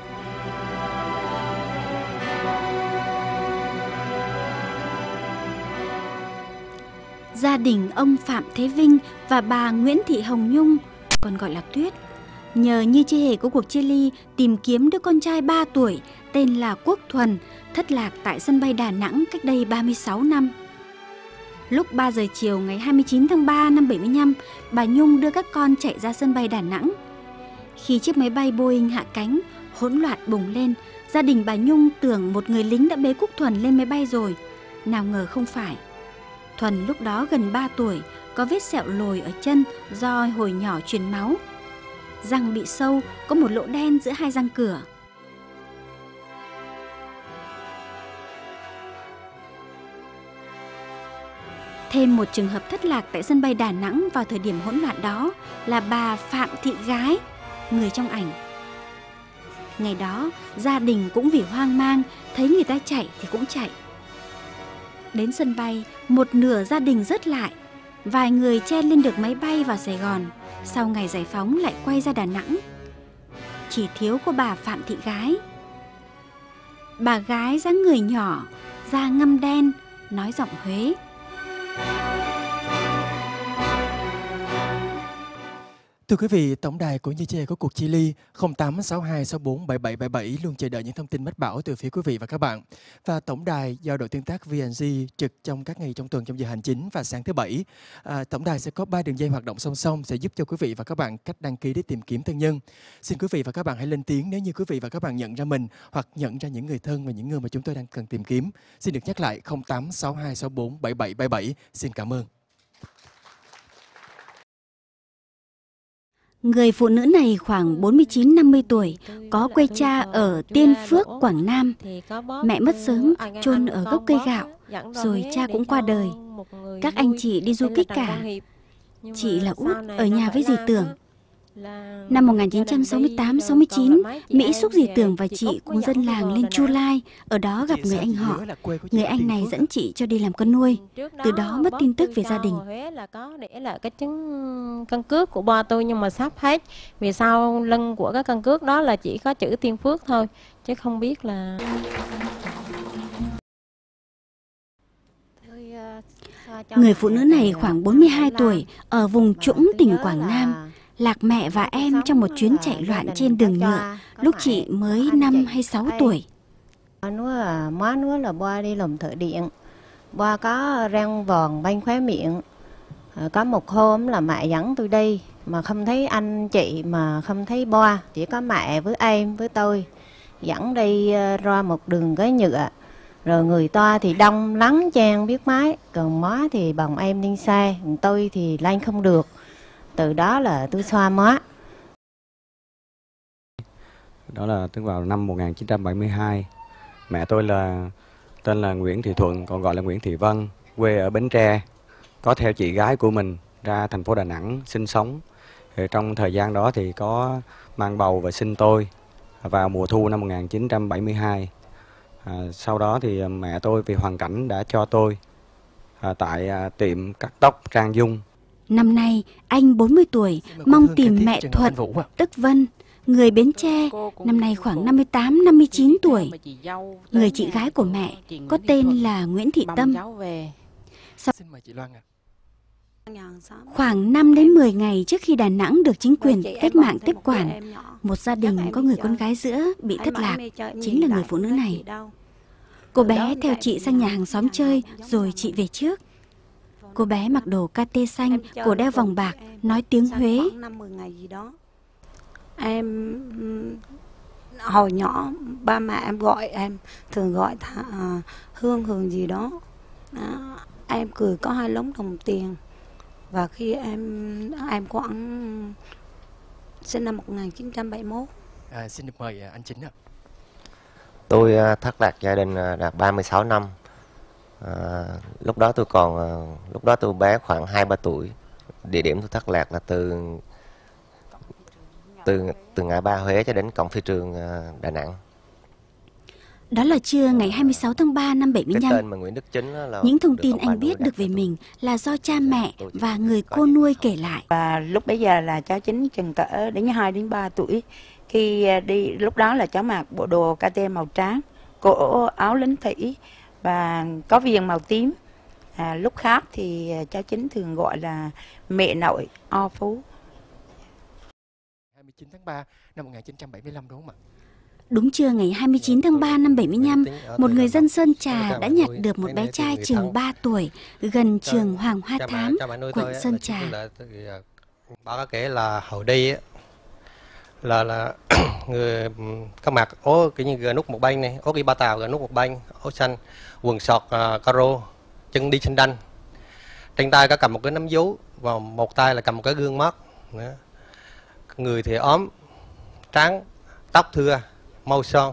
Gia đình ông Phạm Thế Vinh và bà Nguyễn Thị Hồng Nhung, còn gọi là Tuyết, nhờ như chưa hề có cuộc chia ly tìm kiếm đứa con trai 3 tuổi tên là Quốc Thuần, thất lạc tại sân bay Đà Nẵng cách đây 36 năm. Lúc 3 giờ chiều ngày 29 tháng 3 năm 75, bà Nhung đưa các con chạy ra sân bay Đà Nẵng. Khi chiếc máy bay Boeing hạ cánh, hỗn loạn bùng lên. Gia đình bà Nhung tưởng một người lính đã bế Quốc Thuần lên máy bay rồi. Nào ngờ không phải. Thuần lúc đó gần 3 tuổi, có vết sẹo lồi ở chân do hồi nhỏ truyền máu. Răng bị sâu, có một lỗ đen giữa 2 răng cửa. Thêm một trường hợp thất lạc tại sân bay Đà Nẵng vào thời điểm hỗn loạn đó là bà Phạm Thị Gái, người trong ảnh. Ngày đó, gia đình cũng vì hoang mang, thấy người ta chạy thì cũng chạy. Đến sân bay, một nửa gia đình rớt lại. Vài người chen lên được máy bay vào Sài Gòn, sau ngày giải phóng lại quay ra Đà Nẵng. Chỉ thiếu có bà Phạm Thị Gái. Bà Gái dáng người nhỏ, da ngăm đen, nói giọng Huế. Thưa quý vị, tổng đài của Như Tre có cuộc chia ly 0862647777 luôn chờ đợi những thông tin mách bảo từ phía quý vị và các bạn. Và tổng đài do đội tương tác VNG trực trong các ngày trong tuần trong giờ hành chính và sáng thứ Bảy. Tổng đài sẽ có 3 đường dây hoạt động song song sẽ giúp cho quý vị và các bạn cách đăng ký để tìm kiếm thân nhân. Xin quý vị và các bạn hãy lên tiếng nếu như quý vị và các bạn nhận ra mình hoặc nhận ra những người thân và những người mà chúng tôi đang cần tìm kiếm. Xin được nhắc lại 0862647777. Xin cảm ơn. Người phụ nữ này khoảng 49-50 tuổi, có quê cha ở Tiên Phước, Quảng Nam. Mẹ mất sớm, chôn ở gốc cây gạo, rồi cha cũng qua đời. Các anh chị đi du kích cả. Chị là út ở nhà với dì Tưởng. Năm 1968-69, Mỹ xúc dì Tưởng và chị cùng dân làng lên Chu Lai, ở đó gặp người anh họ. Người anh này dẫn chị cho đi làm con nuôi, từ đó mất tin tức về gia đình. Huế là có để lại cái chứng căn cước của ba tôi nhưng mà sắp hết. Vì sau lưng của cái căn cước đó là chỉ có chữ Tiên Phước thôi, chứ không biết là... Người phụ nữ này khoảng 42 tuổi, ở vùng Trũng, tỉnh Quảng Nam. Lạc mẹ và em trong một chuyến chạy loạn trên đường nhựa lúc chị mới 5 hay 6 tuổi. Má nó là ba đi làm thợ điện, ba có răng vòn banh khóe miệng. Có một hôm là mẹ dẫn tôi đi mà không thấy anh chị mà không thấy ba, chỉ có mẹ với em với tôi dẫn đi ra một đường cái nhựa. Rồi người ta thì đông lắng trang biết máy, còn má thì bồng em lên xe, tôi thì lên không được. Từ đó là tôi xoa má. Đó là tức vào năm 1972. Mẹ tôi là tên là Nguyễn Thị Thuận, còn gọi là Nguyễn Thị Vân, quê ở Bến Tre. Có theo chị gái của mình ra thành phố Đà Nẵng sinh sống. Thì trong thời gian đó thì có mang bầu và sinh tôi vào mùa thu năm 1972. Sau đó thì mẹ tôi vì hoàn cảnh đã cho tôi tại tiệm cắt tóc Trang Dung. Năm nay, anh 40 tuổi, mong tìm mẹ Thuận, tức Vân, người Bến Tre, năm nay khoảng 58-59 tuổi. Người chị gái của mẹ có tên là Nguyễn Thị Tâm. Xin mời chị Loan ạ. Khoảng 5 đến 10 ngày trước khi Đà Nẵng được chính quyền cách mạng tiếp quản, một gia đình có người con gái giữa bị thất lạc, chính là người phụ nữ này. Cô bé theo chị sang nhà hàng xóm chơi rồi chị về trước. Cô bé mặc đồ KT xanh, cổ đeo vòng bạc, nói tiếng Huế. Em hồi nhỏ ba mẹ em gọi em thường gọi Hương gì đó. Em cười có 2 lóng đồng tiền. Và khi em khoảng sinh năm 1971. Xin được mời anh Chính ạ. Tôi thất lạc gia đình đạt 36 năm. Lúc đó tôi bé khoảng 2-3 tuổi. Địa điểm tôi thất lạc là từ ngã ba Huế cho đến cổng phi trường Đà Nẵng. Đó là trưa ngày 26 tháng 3 năm 75. Cái tên mà Nguyễn Đức Chính là những thông tin anh biết được về mình là do cha mẹ và người cô nuôi kể lại. Và lúc bấy giờ là cháu Chính chừng cỡ đến 2 đến 3 tuổi. Khi đi lúc đó là cháu mặc bộ đồ KT màu trắng, cổ áo lính thủy và có viền màu tím. Lúc khác thì cháu Chính thường gọi là mẹ nội O Phú. 29 tháng 3 năm 1975 đúng không ạ? Đúng trưa ngày 29 tháng 3 năm 75, một người dân Sơn Trà đã nhặt được một bé trai chừng 3 tuổi gần trường Hoàng Hoa Thám, quận Sơn Trà. Bà có kể là hồi đi là người có mặc ố kiểu như gờ nút một banh này, ố đi ba tàu gờ nút một banh, áo xanh, quần sọt caro, chân đi xanh đanh, trên tay có cầm một cái nắm vú và một tay là cầm một cái gương mắt. Người thì ốm, trắng, tóc thưa, màu son.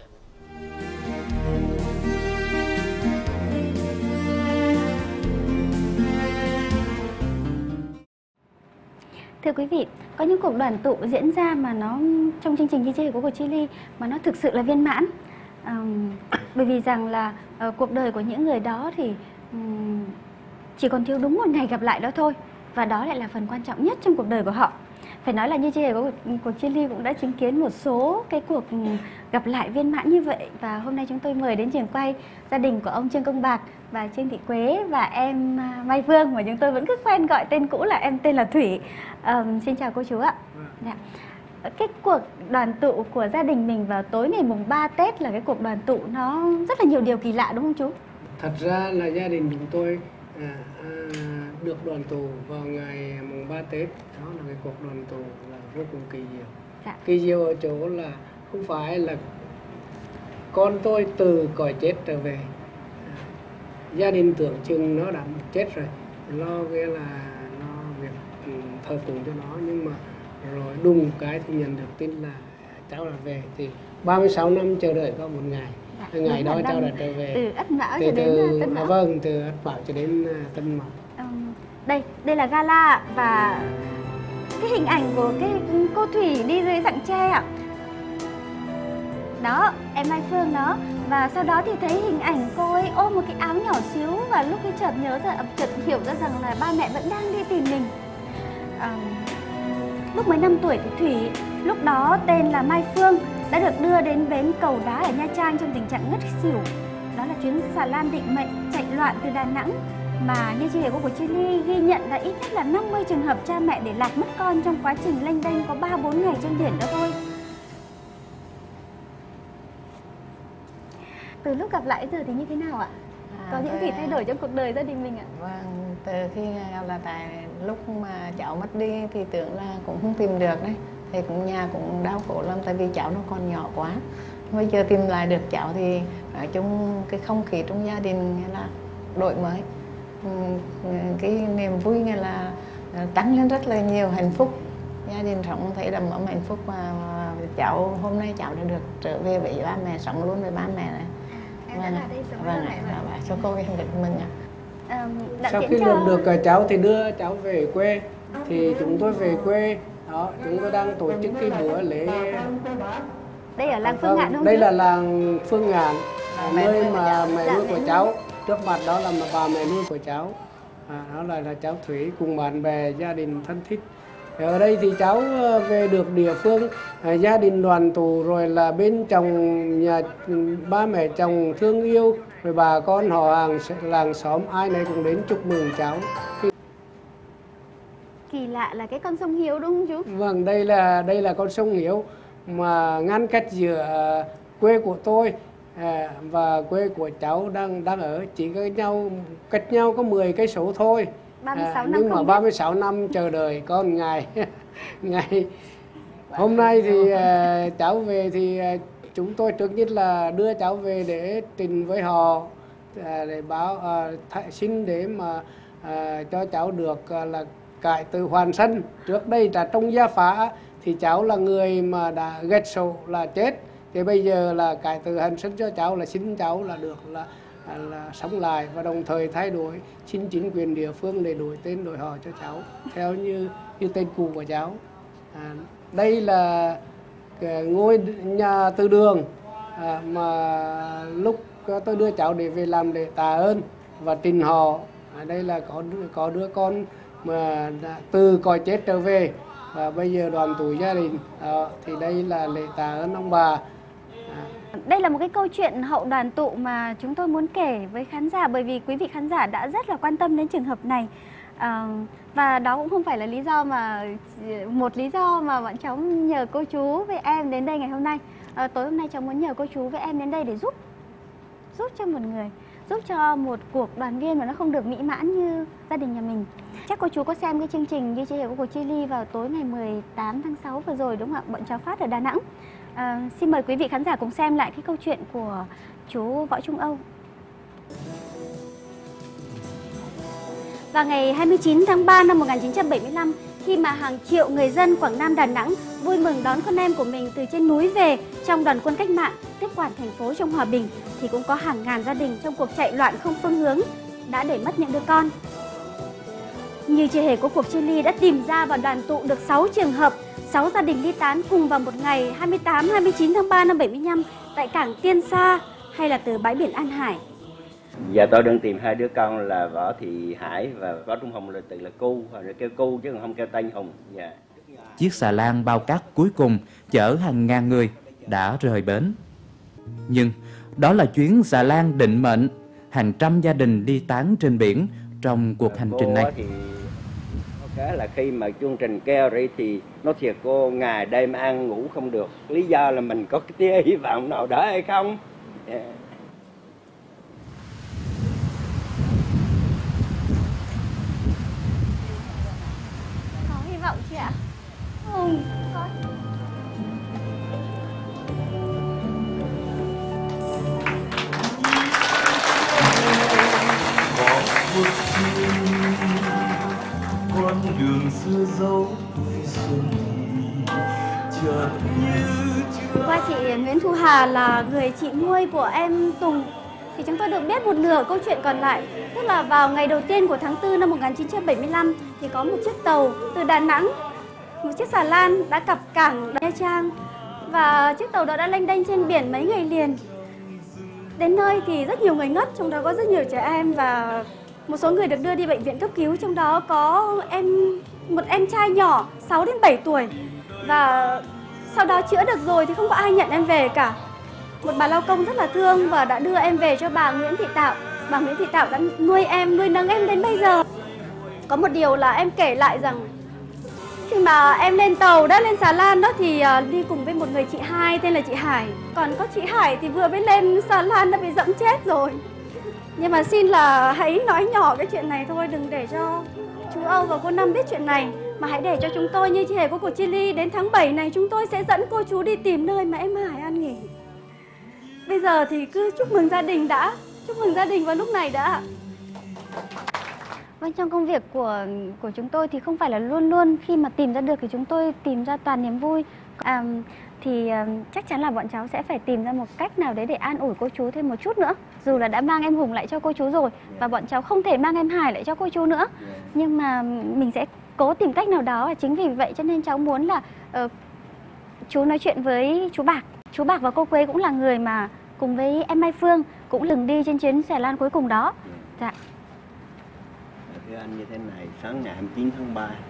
Thưa quý vị, có những cuộc đoàn tụ diễn ra mà nó trong chương trình DJ của Chillies mà nó thực sự là viên mãn. Bởi vì rằng là cuộc đời của những người đó thì chỉ còn thiếu đúng một ngày gặp lại đó thôi. Và đó lại là phần quan trọng nhất trong cuộc đời của họ. Phải nói là như DJ của Chillies cũng đã chứng kiến một số cái cuộc gặp lại viên mãn như vậy. Và hôm nay chúng tôi mời đến trường quay gia đình của ông Trương Công Bạc và Trương Thị Quế và em Mai Phương, mà chúng tôi vẫn cứ quen gọi tên cũ là em tên là Thủy. Xin chào cô chú ạ. Dạ. Cái cuộc đoàn tụ của gia đình mình vào tối ngày mùng 3 Tết là cái cuộc đoàn tụ nó rất là nhiều điều kỳ lạ đúng không chú? Thật ra là gia đình chúng tôi được đoàn tụ vào ngày mùng 3 Tết. Đó là cái cuộc đoàn tụ là vô cùng kỳ diệu. Dạ. Kỳ diệu ở chỗ là không phải là con tôi từ cõi chết trở về, gia đình tưởng chừng nó đã chết rồi, lo cái là nó việc thờ phụng cho nó, nhưng mà rồi đùng cái thì nhận được tin là cháu đã về. Thì 36 năm chờ đợi có một ngày. Ngày đó cháu đã trở về. Từ Ất Mão cho đến Tân Mão. Vâng, từ Ất Mão cho đến Tân Mão. Đây là gala và cái hình ảnh của cái cô Thủy đi dưới dạng tre ạ. Đó, em Mai Phương đó. Và sau đó thì thấy hình ảnh cô ấy ôm một cái áo nhỏ xíu và lúc ấy chợt hiểu ra rằng là ba mẹ vẫn đang đi tìm mình. Lúc 15 tuổi thì Thủy, lúc đó tên là Mai Phương, đã được đưa đến bến Cầu Đá ở Nha Trang trong tình trạng ngất xỉu. Đó là chuyến xà lan định mệnh chạy loạn từ Đà Nẵng mà như chị của Chillies ghi nhận là ít nhất là 50 trường hợp cha mẹ để lạc mất con trong quá trình lênh đênh có 3-4 ngày trên biển đó thôi. Từ lúc gặp lại giờ thì như thế nào ạ? Có những gì thay đổi trong cuộc đời gia đình mình ạ? Vâng, từ khi gặp là tại lúc mà cháu mất đi thì tưởng là cũng không tìm được đấy. Thì cũng nhà cũng đau khổ lắm tại vì cháu nó còn nhỏ quá. Bây giờ tìm lại được cháu thì nói chung cái không khí trong gia đình là đổi mới. Cái niềm vui nghe là tăng lên rất là nhiều, hạnh phúc. Gia đình sống thấy đầm ấm hạnh phúc và cháu hôm nay cháu đã được trở về với ba mẹ, sống luôn với ba mẹ này. Em đã là đây sống vâng ạ, cho cô em được mừng ạ. Sau khi nhận được cháu thì đưa cháu về quê, thì chúng tôi về quê. Đó, chúng tôi đang tổ chức cái bữa lễ. Đây ở làng Phương Ngạn không? Đây là làng Phương Ngạn, nơi mà mẹ nuôi của cháu. Trước mặt đó là bà mẹ nuôi của cháu. Đó là cháu Thủy cùng bạn bè, gia đình thân thích. Ở đây thì cháu về được địa phương, gia đình đoàn tụ, rồi là bên chồng, nhà ba mẹ chồng thương yêu, rồi bà con họ hàng làng xóm ai nấy cũng đến chúc mừng cháu. Kỳ lạ là cái con sông Hiếu đúng không chú? Vâng, đây là con sông Hiếu mà ngăn cách giữa quê của tôi và quê của cháu đang ở, chỉ cách nhau có 10 cây số thôi. 36 năm nhưng mà 36 năm chờ đợi con ngày hôm nay thì cháu về thì chúng tôi trước nhất là đưa cháu về để trình với họ, để báo xin để mà cho cháu được là cải tử hoàn sinh. Trước đây là trong gia phả thì cháu là người mà đã gạch sổ là chết, thì bây giờ là cải tử hoàn sinh cho cháu, là xin cháu là được là sống lại, và đồng thời thay đổi xin chính quyền địa phương để đổi tên đổi họ cho cháu theo như tên cũ của cháu. Đây là ngôi nhà từ đường mà lúc tôi đưa cháu để về làm để tạ ơn và trình họ. Đây là có đứa con mà từ cõi chết trở về và bây giờ đoàn tụ gia đình. Thì đây là lễ tạ ơn ông bà. Đây là một cái câu chuyện hậu đoàn tụ mà chúng tôi muốn kể với khán giả, bởi vì quý vị khán giả đã rất là quan tâm đến trường hợp này. Và đó cũng không phải là một lý do mà bọn cháu nhờ cô chú với em đến đây ngày hôm nay. Tối hôm nay cháu muốn nhờ cô chú với em đến đây để giúp cho một người, giúp cho một cuộc đoàn viên mà nó không được mỹ mãn như gia đình nhà mình. Chắc cô chú có xem cái chương trình Như Chưa Hề của cuộc chia ly vào tối ngày 18 tháng 6 vừa rồi đúng không ạ? Bọn cháu phát ở Đà Nẵng. Xin mời quý vị khán giả cùng xem lại cái câu chuyện của chú Võ Trung Âu. Vào ngày 29 tháng 3 năm 1975, khi mà hàng triệu người dân Quảng Nam Đà Nẵng vui mừng đón con em của mình từ trên núi về trong đoàn quân cách mạng tiếp quản thành phố trong hòa bình, thì cũng có hàng ngàn gia đình trong cuộc chạy loạn không phương hướng đã để mất những đứa con. Như Chưa Hề của cuộc chia ly đã tìm ra và đoàn tụ được 6 trường hợp, 6 gia đình ly tán cùng vào một ngày 28-29 tháng 3 năm 75 tại cảng Tiên Sa hay là từ bãi biển An Hải. Giờ tôi đang tìm hai đứa con là Võ Thị Hải và Võ Trung Hùng, là tự là cu, rồi kêu cu chứ không kêu tên Hùng. Chiếc xà lan bao cát cuối cùng chở hàng ngàn người đã rời bến. Nhưng đó là chuyến xà lan định mệnh, hàng trăm gia đình ly tán trên biển trong cuộc hành trình này. Cái là khi mà chương trình kêu rồi thì nó thiệt cô ngày đêm ăn ngủ không được. Lý do là mình có cái tia hy vọng nào đó hay không? Có hy vọng chị ạ? Có. Con đường xưa dấu xuân chợt như Qua chị Nguyễn Thu Hà là người chị nuôi của em Tùng thì chúng tôi được biết một nửa câu chuyện còn lại. Tức là vào ngày đầu tiên của tháng 4 năm 1975 thì có một chiếc tàu từ Đà Nẵng, một chiếc xà lan đã cập cảng Nha Trang, và chiếc tàu đó đã lênh đênh trên biển mấy ngày liền. Đến nơi thì rất nhiều người ngất, trong đó có rất nhiều trẻ em và một số người được đưa đi bệnh viện cấp cứu, trong đó có một em trai nhỏ 6 đến 7 tuổi. Và sau đó chữa được rồi thì không có ai nhận em về cả. Một bà lao công rất là thương và đã đưa em về cho bà Nguyễn Thị Tạo. Bà Nguyễn Thị Tạo đã nuôi nấng em đến bây giờ. Có một điều là em kể lại rằng khi mà em lên tàu đó, lên xà lan đó thì đi cùng với một người chị hai tên là chị Hải. Còn có chị Hải thì vừa mới lên xà lan đã bị dẫm chết rồi. Nhưng mà xin là hãy nói nhỏ cái chuyện này thôi, đừng để cho chú Âu và cô Năm biết chuyện này, mà hãy để cho chúng tôi Như Chưa Hề của cuộc chia ly đến tháng 7 này chúng tôi sẽ dẫn cô chú đi tìm nơi mà em Hải an nghỉ. Bây giờ thì cứ chúc mừng gia đình đã, chúc mừng gia đình vào lúc này đã. Vâng, trong công việc của chúng tôi thì không phải là luôn luôn khi mà tìm ra được thì chúng tôi tìm ra toàn niềm vui. Thì chắc chắn là bọn cháu sẽ phải tìm ra một cách nào đấy để an ủi cô chú thêm một chút nữa. Dù là đã mang em Hùng lại cho cô chú rồi và bọn cháu không thể mang em Hải lại cho cô chú nữa, nhưng mà mình sẽ cố tìm cách nào đó. Và chính vì vậy cho nên cháu muốn là chú nói chuyện với chú Bạc. Chú Bạc và cô Quế cũng là người mà cùng với em Mai Phương cũng từng đi trên chuyến xà lan cuối cùng đó. Dạ. Thưa anh như thế này, sáng ngày 29 tháng 3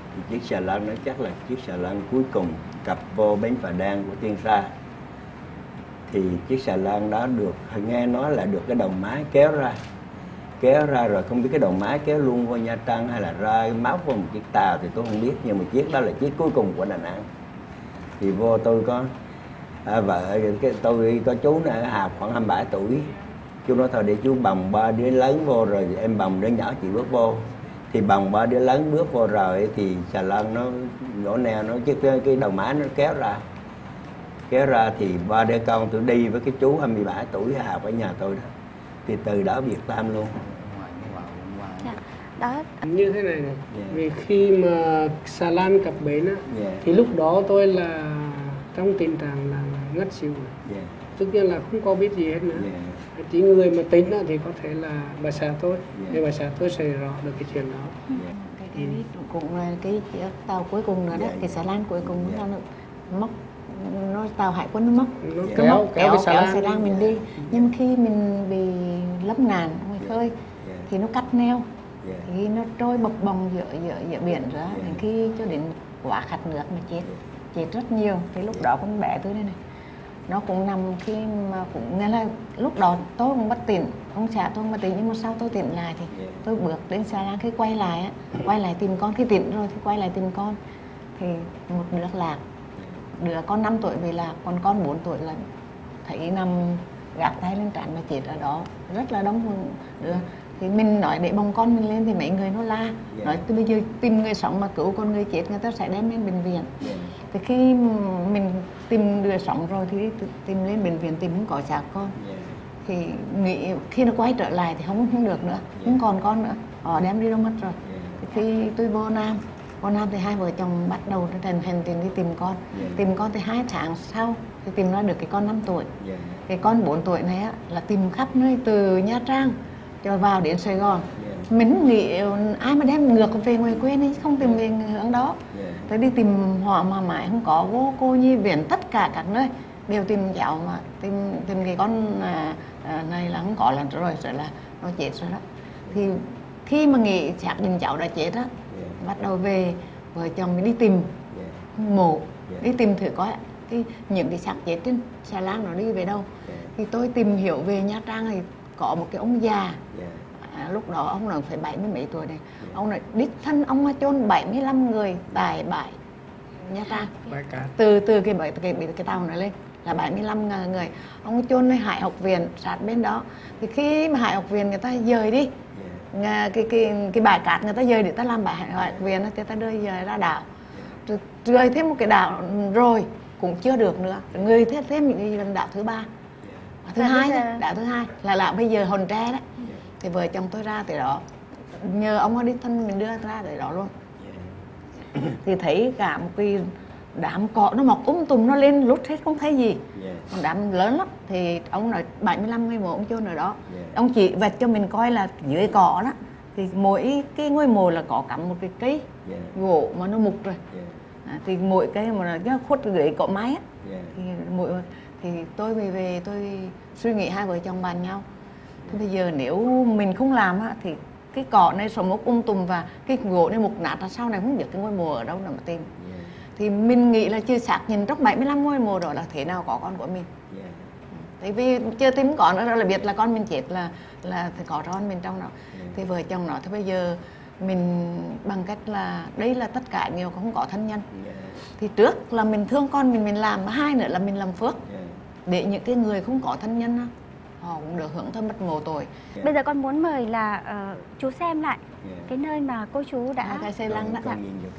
Thì chiếc xà lan đó chắc là chiếc xà lan cuối cùng cập vô bến Phà Đan của Tiên Sa. Thì chiếc xà lan đó được, nghe nói là được cái đầu mái kéo ra rồi không biết cái đầu mái kéo luôn vô Nha Trang hay là ra máu vào một chiếc tàu thì tôi không biết, nhưng mà chiếc đó là chiếc cuối cùng của Đà Nẵng. Thì vô tôi có vợ, tôi có chú này Hà khoảng 27 tuổi, chú nói thôi để chú bồng 3 đứa lớn vô rồi em bồng đứa nhỏ chị bước vô. Thì bồng 3 đứa lớn bước vô rồi thì xà lan nó nhổ neo, nó cái đầu mái nó kéo ra thì 3 đứa con tôi đi với cái chú 27 tuổi Hà ở nhà tôi đó. Thì từ đó Việt Tam luôn. Đó. Như thế này này, vì khi mà xà lan cập bến á, thì lúc đó tôi là trong tình trạng là ngất xỉu rồi. Tất nhiên là không có biết gì hết nữa. Chỉ người mà tính thì có thể là bà xã tôi, thì bà xã tôi sẽ rõ được cái chuyện đó. Cái cũng cái tàu cuối cùng nữa đó, cái xà lan cuối cùng nó móc, nó tàu hải quân nó móc, nó kéo xà lan mình đi. Nhưng khi mình bị lấp nạn ngoài khơi thì nó cắt neo, thì nó trôi bập bồng giữa biển ra, đến khi cho đến quá khát nước mà chết rất nhiều. Thì lúc đó con bé tôi đây này, nó cũng nằm khi mà cũng nghe là lúc đó tôi cũng bất tỉnh, ông xã tôi cũng bất tỉnh, nhưng mà sau tôi tỉnh lại thì tôi bước đến xà lan, khi quay lại tìm con, khi tỉnh rồi thì quay lại tìm con thì một đứa lạc, đứa con 5 tuổi về lạc, còn con 4 tuổi là thấy nằm gạt tay lên trán mà chết ở đó, rất là đông đứa. Thì mình nói để bồng con mình lên thì mấy người nó la, nói từ bây giờ tìm người sống mà cứu con người chết người ta sẽ đem lên bệnh viện. Thì khi mình tìm người sống rồi thì tìm lên bệnh viện tìm không có xác con. Thì nghĩ khi nó quay trở lại thì không được nữa, không còn con nữa, họ đem đi đâu mất rồi. Thì khi tôi vô Nam thì hai vợ chồng bắt đầu hành trình đi tìm con. Tìm con thì 2 tháng sau thì tìm ra được cái con 5 tuổi. Cái con 4 tuổi này á, là tìm khắp nơi từ Nha Trang cho vào đến Sài Gòn. Mình nghĩ ai mà đem ngược về ngoài quê này, không tìm về hướng đó. Tôi đi tìm họ mà mãi không có, vô cô nhi viện tất cả các nơi đều tìm cháu, mà tìm cái con này là không có lần rồi là nó chết rồi đó. Thì khi mà nghĩ xác định cháu đã chết á, bắt đầu về vợ chồng mình đi tìm mộ, đi tìm thử coi những cái xác chết trên xà lan nó đi về đâu. Thì tôi tìm hiểu về Nha Trang thì có một cái ông già, lúc đó ông là phải 70 mấy tuổi này, ông này đích thân ông mà chôn 75 người tại bãi Nha Trang, từ cái tàu này lên là 75 người. Ông chôn nơi Hải Học Viện sát bên đó. Thì khi mà Hải Học Viện người ta dời đi, cái bãi cát người ta dời để ta làm bãi Hải Học Viện, người ta đưa dời ra đảo, rời thêm một cái đảo rồi cũng chưa được nữa, người thêm những lần đảo thứ 3, thứ 2, đảo thứ 2 là bây giờ Hòn Tre đấy. Thì vợ chồng tôi ra từ đó, nhờ ông ở đích thân mình đưa ra từ đó luôn. Thì thấy cả một cái đám cỏ nó mọc tùm, nó lên lút hết không thấy gì. Còn đám lớn lắm. Thì ông nói 75 ngôi mộ ông chôn ở đó. Ông chỉ vạch cho mình coi là dưới cỏ đó thì mỗi cái ngôi mộ là có cắm một cái cây gỗ mà nó mục rồi. Thì mỗi cái mà nó khuất dưới cỏ máy á. Thì tôi về tôi suy nghĩ hai vợ chồng bàn nhau. Thì bây giờ nếu mình không làm á, thì cái cỏ này sổ mốc tùm và cái gỗ này mục nát là sau này không biết cái ngôi mộ ở đâu để mà tìm. Thì mình nghĩ là chưa xác nhận trong 75 ngôi mộ đó là thế nào có con của mình. Tại vì chưa tìm con nữa là biết là con mình chết là có con mình trong đó. Thì vợ chồng nói thì bây giờ mình bằng cách là đây là tất cả nhiều không có thân nhân. Thì trước là mình thương con mình làm, mà hai nữa là mình làm phước để những cái người không có thân nhân họ cũng được hưởng thơm bất mồ tội. Bây giờ con muốn mời là chú xem lại cái nơi mà cô chú đã cái xe lăn đó.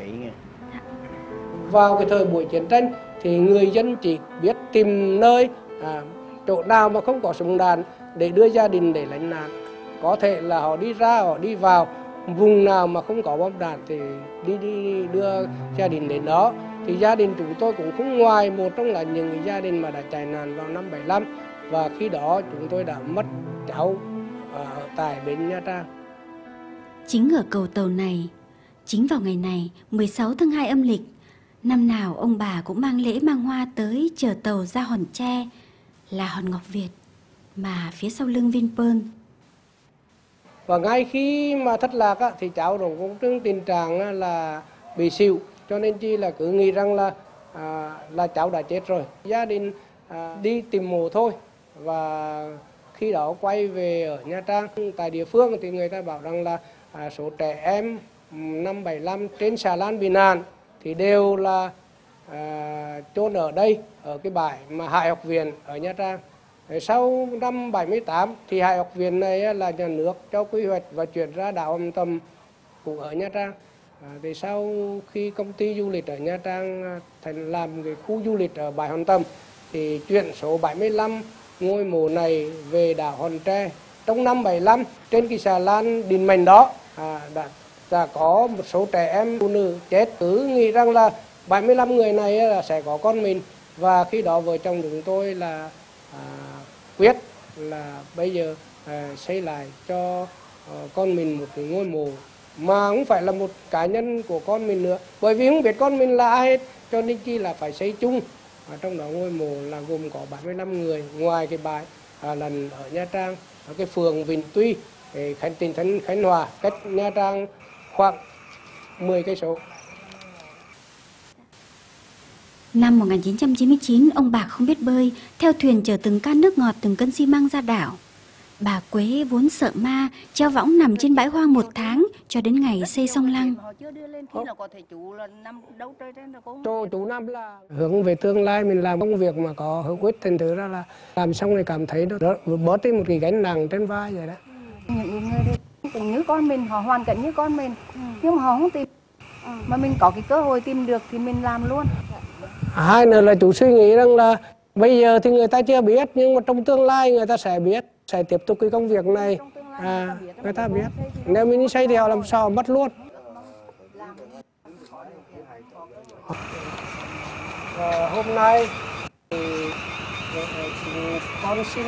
Vào cái thời buổi chiến tranh thì người dân chỉ biết tìm nơi chỗ nào mà không có súng đạn để đưa gia đình để lánh nạn. Có thể là họ đi ra, họ đi vào, vùng nào mà không có bom đạn thì đi đưa gia đình đến đó. Thì gia đình chúng tôi cũng không ngoài một trong là những gia đình mà đã chạy nạn vào năm 75. Và khi đó chúng tôi đã mất cháu tại bến Nha Trang. Chính ở cầu tàu này, chính vào ngày này 16 tháng 2 âm lịch, năm nào ông bà cũng mang lễ mang hoa tới chờ tàu ra Hòn Tre, là Hòn Ngọc Việt, mà phía sau lưng Vinpearl. Và ngay khi mà thất lạc thì cháu cũng trong tình trạng là bị xỉu, cho nên chi là cứ nghĩ rằng là cháu đã chết rồi. Gia đình đi tìm mộ thôi, và khi đó quay về ở Nha Trang tại địa phương thì người ta bảo rằng là số trẻ em năm 75 trên xà lan bị nạn thì đều là chôn ở đây, ở cái bãi mà Hải học viện ở Nha Trang. Sau năm 78 thì Hải học viện này là nhà nước cho quy hoạch và chuyển ra đảo Hòn Tầm cũng ở Nha Trang. Thì sau khi công ty du lịch ở Nha Trang thành làm cái khu du lịch ở bãi Hòn Tầm thì chuyển số 75 ngôi mộ này về đảo Hòn Tre. Trong năm 75 trên cái xà lan Đình Mệnh đó đã có một số trẻ em phụ nữ chết, cứ nghĩ rằng là 75 người này là sẽ có con mình, và khi đó vợ chồng chúng tôi là quyết là bây giờ xây lại cho con mình một cái ngôi mộ mà không phải là một cá nhân của con mình nữa, bởi vì không biết con mình là ai hết, cho nên chỉ là phải xây chung. Trong đó ngôi mộ là gồm có 75 người, ngoài cái bãi lần ở Nha Trang, ở cái phường Vĩnh Tuy, tỉnh Khánh Hòa, cách Nha Trang khoảng 10 cây số. Năm 1999, ông Bạc không biết bơi, theo thuyền chở từng can nước ngọt, từng cân xi măng ra đảo. Bà Quế vốn sợ ma, treo võng nằm trên bãi hoang 1 tháng cho đến ngày xây xong lăng. Chú năm là hướng về tương lai, mình làm công việc mà có hữu ích, thành thử ra là làm xong thì cảm thấy nó bớt đi một cái gánh nặng trên vai vậy đó. Những người cũng như con mình, họ hoàn cảnh như con mình, nhưng mà họ không tìm, mà mình có cái cơ hội tìm được thì mình làm luôn. Hai nữa là chú suy nghĩ rằng là bây giờ thì người ta chưa biết, nhưng mà trong tương lai người ta sẽ biết, sẽ tiếp tục cái công việc này. Người ta biết, nếu mình đi xây thì họ làm sao mất luôn. Hôm nay thì con xin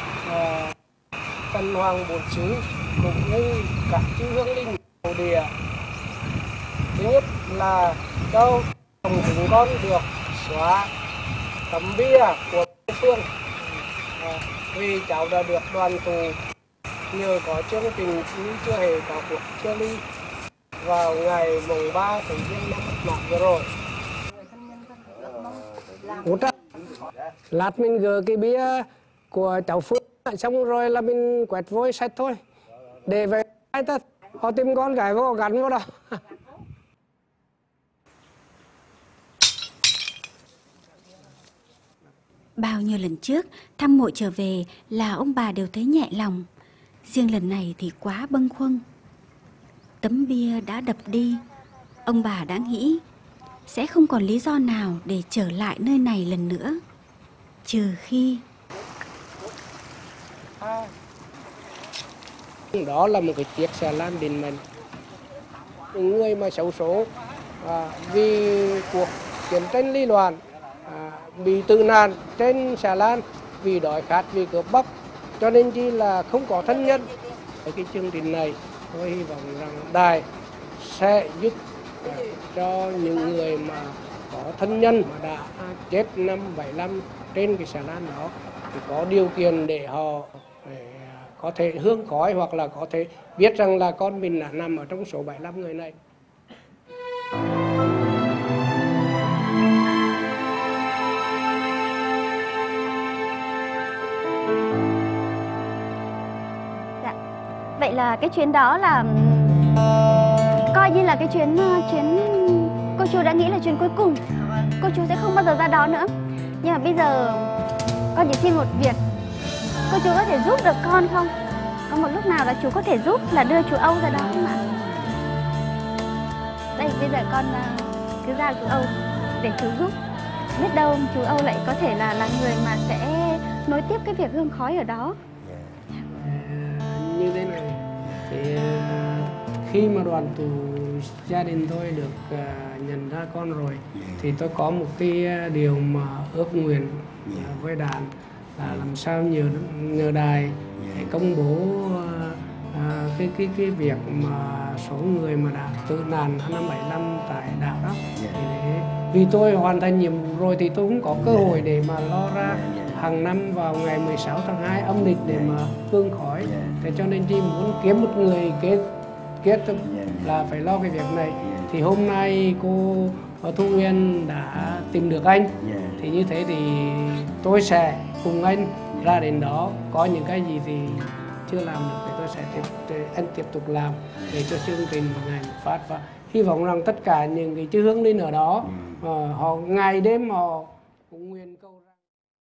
Tân Hoàng Bổn Xứ cũng như các chư hương linh hậu địa, thứ nhất là cho chồng chúng con được xóa tấm bia của địa phương, vì cháu đã được đoàn tụ nhờ có chương trình chưa hề có cuộc chia ly vào ngày mùng 3 tháng Giêng năm mất vừa rồi. Lát mình gỡ cái bia của cháu Phương xong rồi là mình quẹt vôi sạch thôi, để về họ tìm con gái vô gắn vô đó. Bao nhiêu lần trước thăm mộ trở về là ông bà đều thấy nhẹ lòng, riêng lần này thì quá bâng khuâng. Tấm bia đã đập đi, ông bà đã nghĩ sẽ không còn lý do nào để trở lại nơi này lần nữa, trừ khi đó là một cái chiếc xà lan Đình Mệnh. Những người mà xấu số vì cuộc chiến tranh ly loạn bị tử nạn trên xà lan, vì đói khát, vì cướp bóc, cho nên chỉ là không có thân nhân. Ở cái chương trình này tôi hy vọng rằng đài sẽ giúp cho những người mà có thân nhân mà đã chết năm 75 trên cái xà lan đó thì có điều kiện để họ có thể hương khói, hoặc là có thể biết rằng là con mình đã nằm ở trong số 75 người này. Dạ. Vậy là cái chuyến đó là coi như là cái chuyến cô chú đã nghĩ là chuyến cuối cùng. Cô chú sẽ không bao giờ ra đó nữa. Nhưng mà bây giờ con chỉ xin một việc, cô chú có thể giúp được con không? Có một lúc nào là chú có thể giúp là đưa chú Âu ra đó không ạ? Đây, bây giờ con cứ ra chú Âu để chú giúp. Biết đâu chú Âu lại có thể là người mà sẽ nối tiếp cái việc hương khói ở đó. Như thế này, thì khi mà đoàn tụ gia đình tôi được nhận ra con rồi, thì tôi có một cái điều mà ước nguyện với đàn là làm sao nhờ đài để công bố cái việc mà số người mà đã tử nạn năm 75 tại đảo đó. Vì tôi hoàn thành nhiệm vụ rồi thì tôi cũng có cơ hội để mà lo ra hàng năm vào ngày 16 tháng 2 âm lịch để mà hương khói. Thế cho nên chỉ muốn kiếm một người kết là phải lo cái việc này. Thì hôm nay cô Thu Nguyên đã tìm được anh. Thì như thế thì tôi sẽ cùng anh ra đến đó, có những cái gì thì chưa làm được thì tôi sẽ anh tiếp tục làm để cho chương trình ngày một phát, và hy vọng rằng tất cả những cái hướng lên ở đó họ ngày đêm họ cũng nguyện cầu rằng.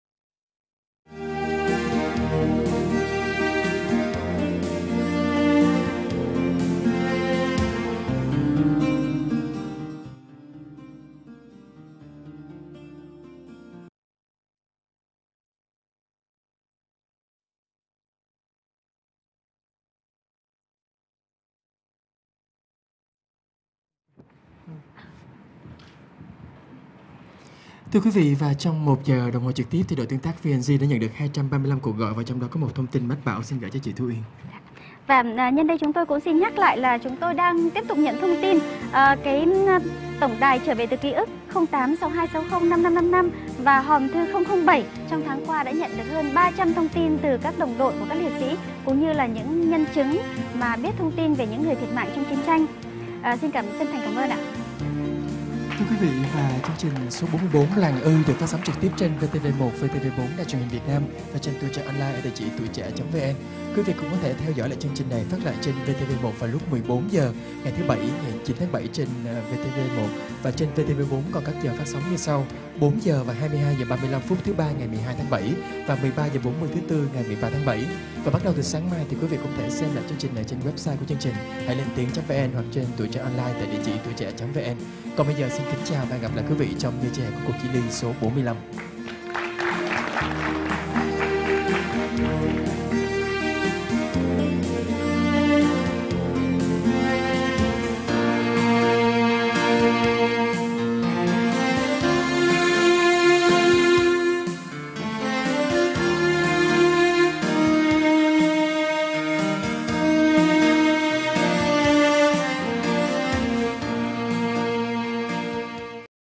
Thưa quý vị, và trong 1 giờ đồng hồ trực tiếp thì đội tương tác VNG đã nhận được 235 cuộc gọi, và trong đó có một thông tin mách bảo xin gửi cho chị Thu Uyên. Và nhân đây chúng tôi cũng xin nhắc lại là chúng tôi đang tiếp tục nhận thông tin cái tổng đài trở về từ ký ức 0862605555 và hòm thư 007 trong tháng qua đã nhận được hơn 300 thông tin từ các đồng đội của các liệt sĩ cũng như là những nhân chứng mà biết thông tin về những người thiệt mạng trong chiến tranh. Xin chân thành cảm ơn ạ. Thưa quý vị, và chương trình số 44 Làng Ư được phát sóng trực tiếp trên VTV1, VTV4 Đài truyền hình Việt Nam và trên Tuổi Trẻ Online ở địa chỉ tuổi trẻ.vn. Quý vị cũng có thể theo dõi lại chương trình này phát lại trên VTV1 vào lúc 14 giờ ngày thứ Bảy, ngày 9 tháng 7 trên VTV1, và trên VTV4 còn các giờ phát sóng như sau: 4 giờ và 22 giờ 35 phút thứ Ba ngày 12 tháng 7 và 13 giờ 40 thứ Tư ngày 13 tháng 7. Và bắt đầu từ sáng mai thì quý vị cũng thể xem lại chương trình này trên website của chương trình hãy lên tiếng.vn hoặc trên Tuổi Trẻ Online tại địa chỉ tuổi trẻ.vn. Còn bây giờ xin kính chào và hẹn gặp lại quý vị trong Như Trẻ của cuộc Chi Ly số 45.